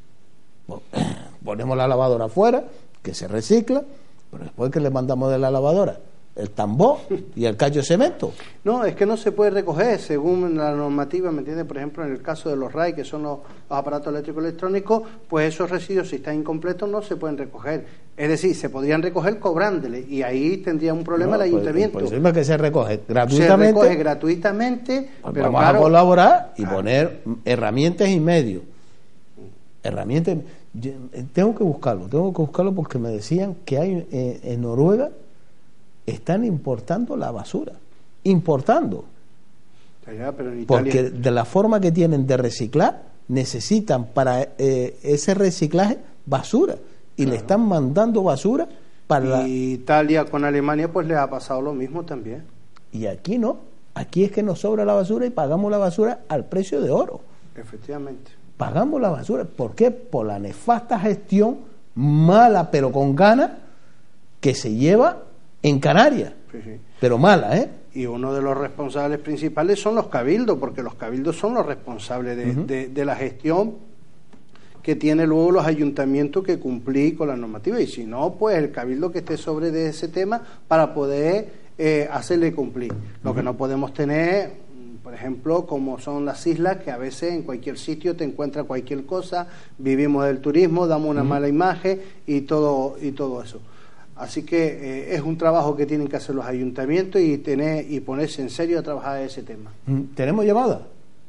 Ponemos la lavadora afuera, que se recicla, pero después que le mandamos de la lavadora el tambor y el cacho de cemento. No, es que no se puede recoger según la normativa, ¿me entiendes? Por ejemplo, en el caso de los R A I, que son los, los aparatos eléctricos electrónicos, pues esos residuos, si están incompletos, no se pueden recoger. Es decir, se podrían recoger cobrándole, y ahí tendría un problema no, el ayuntamiento. Pues, pues que se recoge gratuitamente. Se recoge gratuitamente, pues pero vamos claro, a colaborar y poner herramientas y medios. Herramientas. Yo, tengo que buscarlo, tengo que buscarlo porque me decían que hay eh, en Noruega están importando la basura, importando, allá, pero en Italia... porque de la forma que tienen de reciclar necesitan para eh, ese reciclaje basura y claro. le están mandando basura para y la... Italia con Alemania pues le ha pasado lo mismo también, y aquí no, aquí es que nos sobra la basura y pagamos la basura al precio de oro. Efectivamente. Pagamos la basura. ¿Por qué? Por la nefasta gestión, mala pero con ganas, que se lleva en Canarias. Sí, sí. Pero mala, ¿eh? Y uno de los responsables principales son los cabildos, porque los cabildos son los responsables de, uh-huh. de, de la gestión que tiene luego los ayuntamientos que cumplir con la normativa. Y si no, pues el cabildo que esté sobre de ese tema para poder eh, hacerle cumplir. Lo uh-huh. que no podemos tener... Por ejemplo, como son las islas, que a veces en cualquier sitio te encuentras cualquier cosa, vivimos del turismo, damos una uh-huh. mala imagen y todo y todo eso. Así que eh, es un trabajo que tienen que hacer los ayuntamientos y tener y ponerse en serio a trabajar ese tema. ¿Tenemos llamada?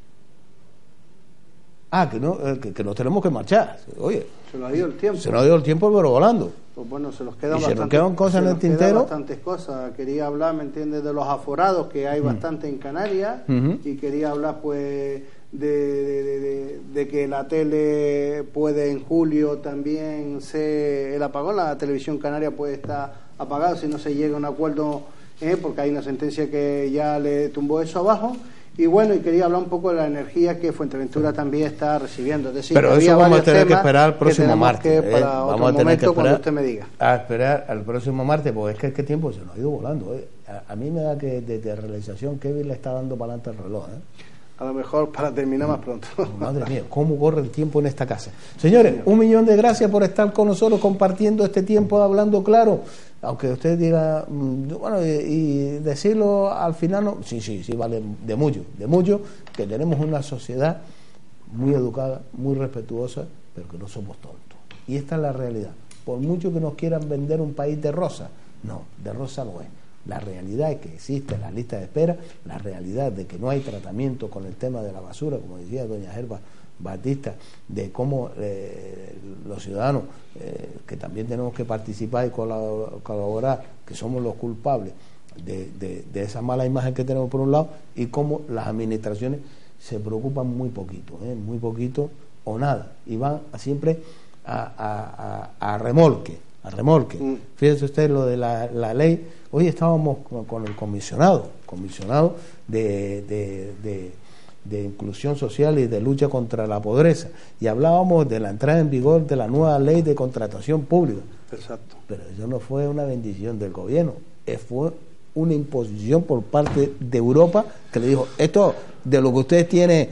Ah, que no, que, que nos tenemos que marchar. Oye, se nos ha ido el tiempo. Se nos ha ido el tiempo, pero volando. Pues bueno, se nos quedan, y bastante, se nos quedan cosas en el tintero. bastantes cosas. Quería hablar, ¿me entiendes?, de los aforados, que hay uh-huh. bastante en Canarias, uh-huh. y quería hablar, pues, de, de, de, de, de que la tele puede en julio también ser el apagón. La televisión canaria puede estar apagada si no se llega a un acuerdo, ¿eh? porque hay una sentencia que ya le tumbó eso abajo. Y bueno, y quería hablar un poco de la energía que Fuerteventura también está recibiendo. Es decir, pero eso vamos a tener que esperar el próximo que martes. Que para eh, otro vamos a tener momento, que esperar, cuando usted me diga. A esperar al próximo martes, porque es que este tiempo se nos ha ido volando. Eh. A, a mí me da que desde realización Kevin le está dando para adelante el reloj. Eh. A lo mejor para terminar más pronto. Oh, madre mía, cómo corre el tiempo en esta casa. Señores, un millón de gracias por estar con nosotros compartiendo este tiempo de Hablando Claro. Aunque usted diga, bueno, y, y decirlo al final, no, sí, sí, sí, vale de mucho, de mucho, que tenemos una sociedad muy educada, muy respetuosa, pero que no somos tontos. Y esta es la realidad. Por mucho que nos quieran vender un país de rosa, no, de rosa no es. La realidad es que existe la lista de espera, la realidad de que no hay tratamiento con el tema de la basura, como decía doña Gerba Batista, de cómo eh, los ciudadanos, eh, que también tenemos que participar y colaborar, que somos los culpables de, de, de esa mala imagen que tenemos por un lado, y cómo las administraciones se preocupan muy poquito, ¿eh? muy poquito o nada, y van a siempre a, a, a, a remolque, a remolque. Mm. Fíjese usted lo de la, la ley. Hoy estábamos con, con el comisionado, comisionado de, de, de, de inclusión social y de lucha contra la pobreza, y hablábamos de la entrada en vigor de la nueva ley de contratación pública. Exacto. Pero eso no fue una bendición del gobierno, fue una imposición por parte de Europa, que le dijo, esto de lo que ustedes tienen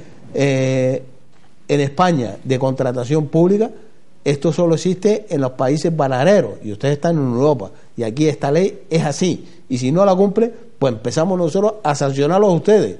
eh, en España de contratación pública, esto solo existe en los países bananeros y ustedes están en Europa, y aquí esta ley es así, y si no la cumple, pues empezamos nosotros a sancionarlos a ustedes.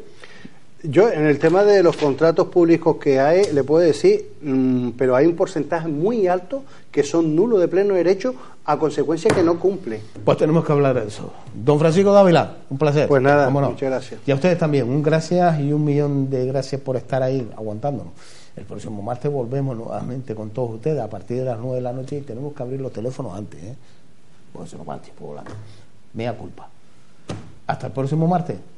Yo en el tema de los contratos públicos que hay, le puedo decir, mmm, pero hay un porcentaje muy alto que son nulos de pleno derecho a consecuencia que no cumple. Pues tenemos que hablar de eso. Don Francisco Dávila, un placer. Pues nada, no? muchas gracias. Y a ustedes también, un gracias y un millón de gracias por estar ahí aguantándonos. El próximo martes volvemos nuevamente con todos ustedes a partir de las nueve de la noche, y tenemos que abrir los teléfonos antes, ¿eh? Porque se nos va el tiempo volando. Mea culpa. Hasta el próximo martes.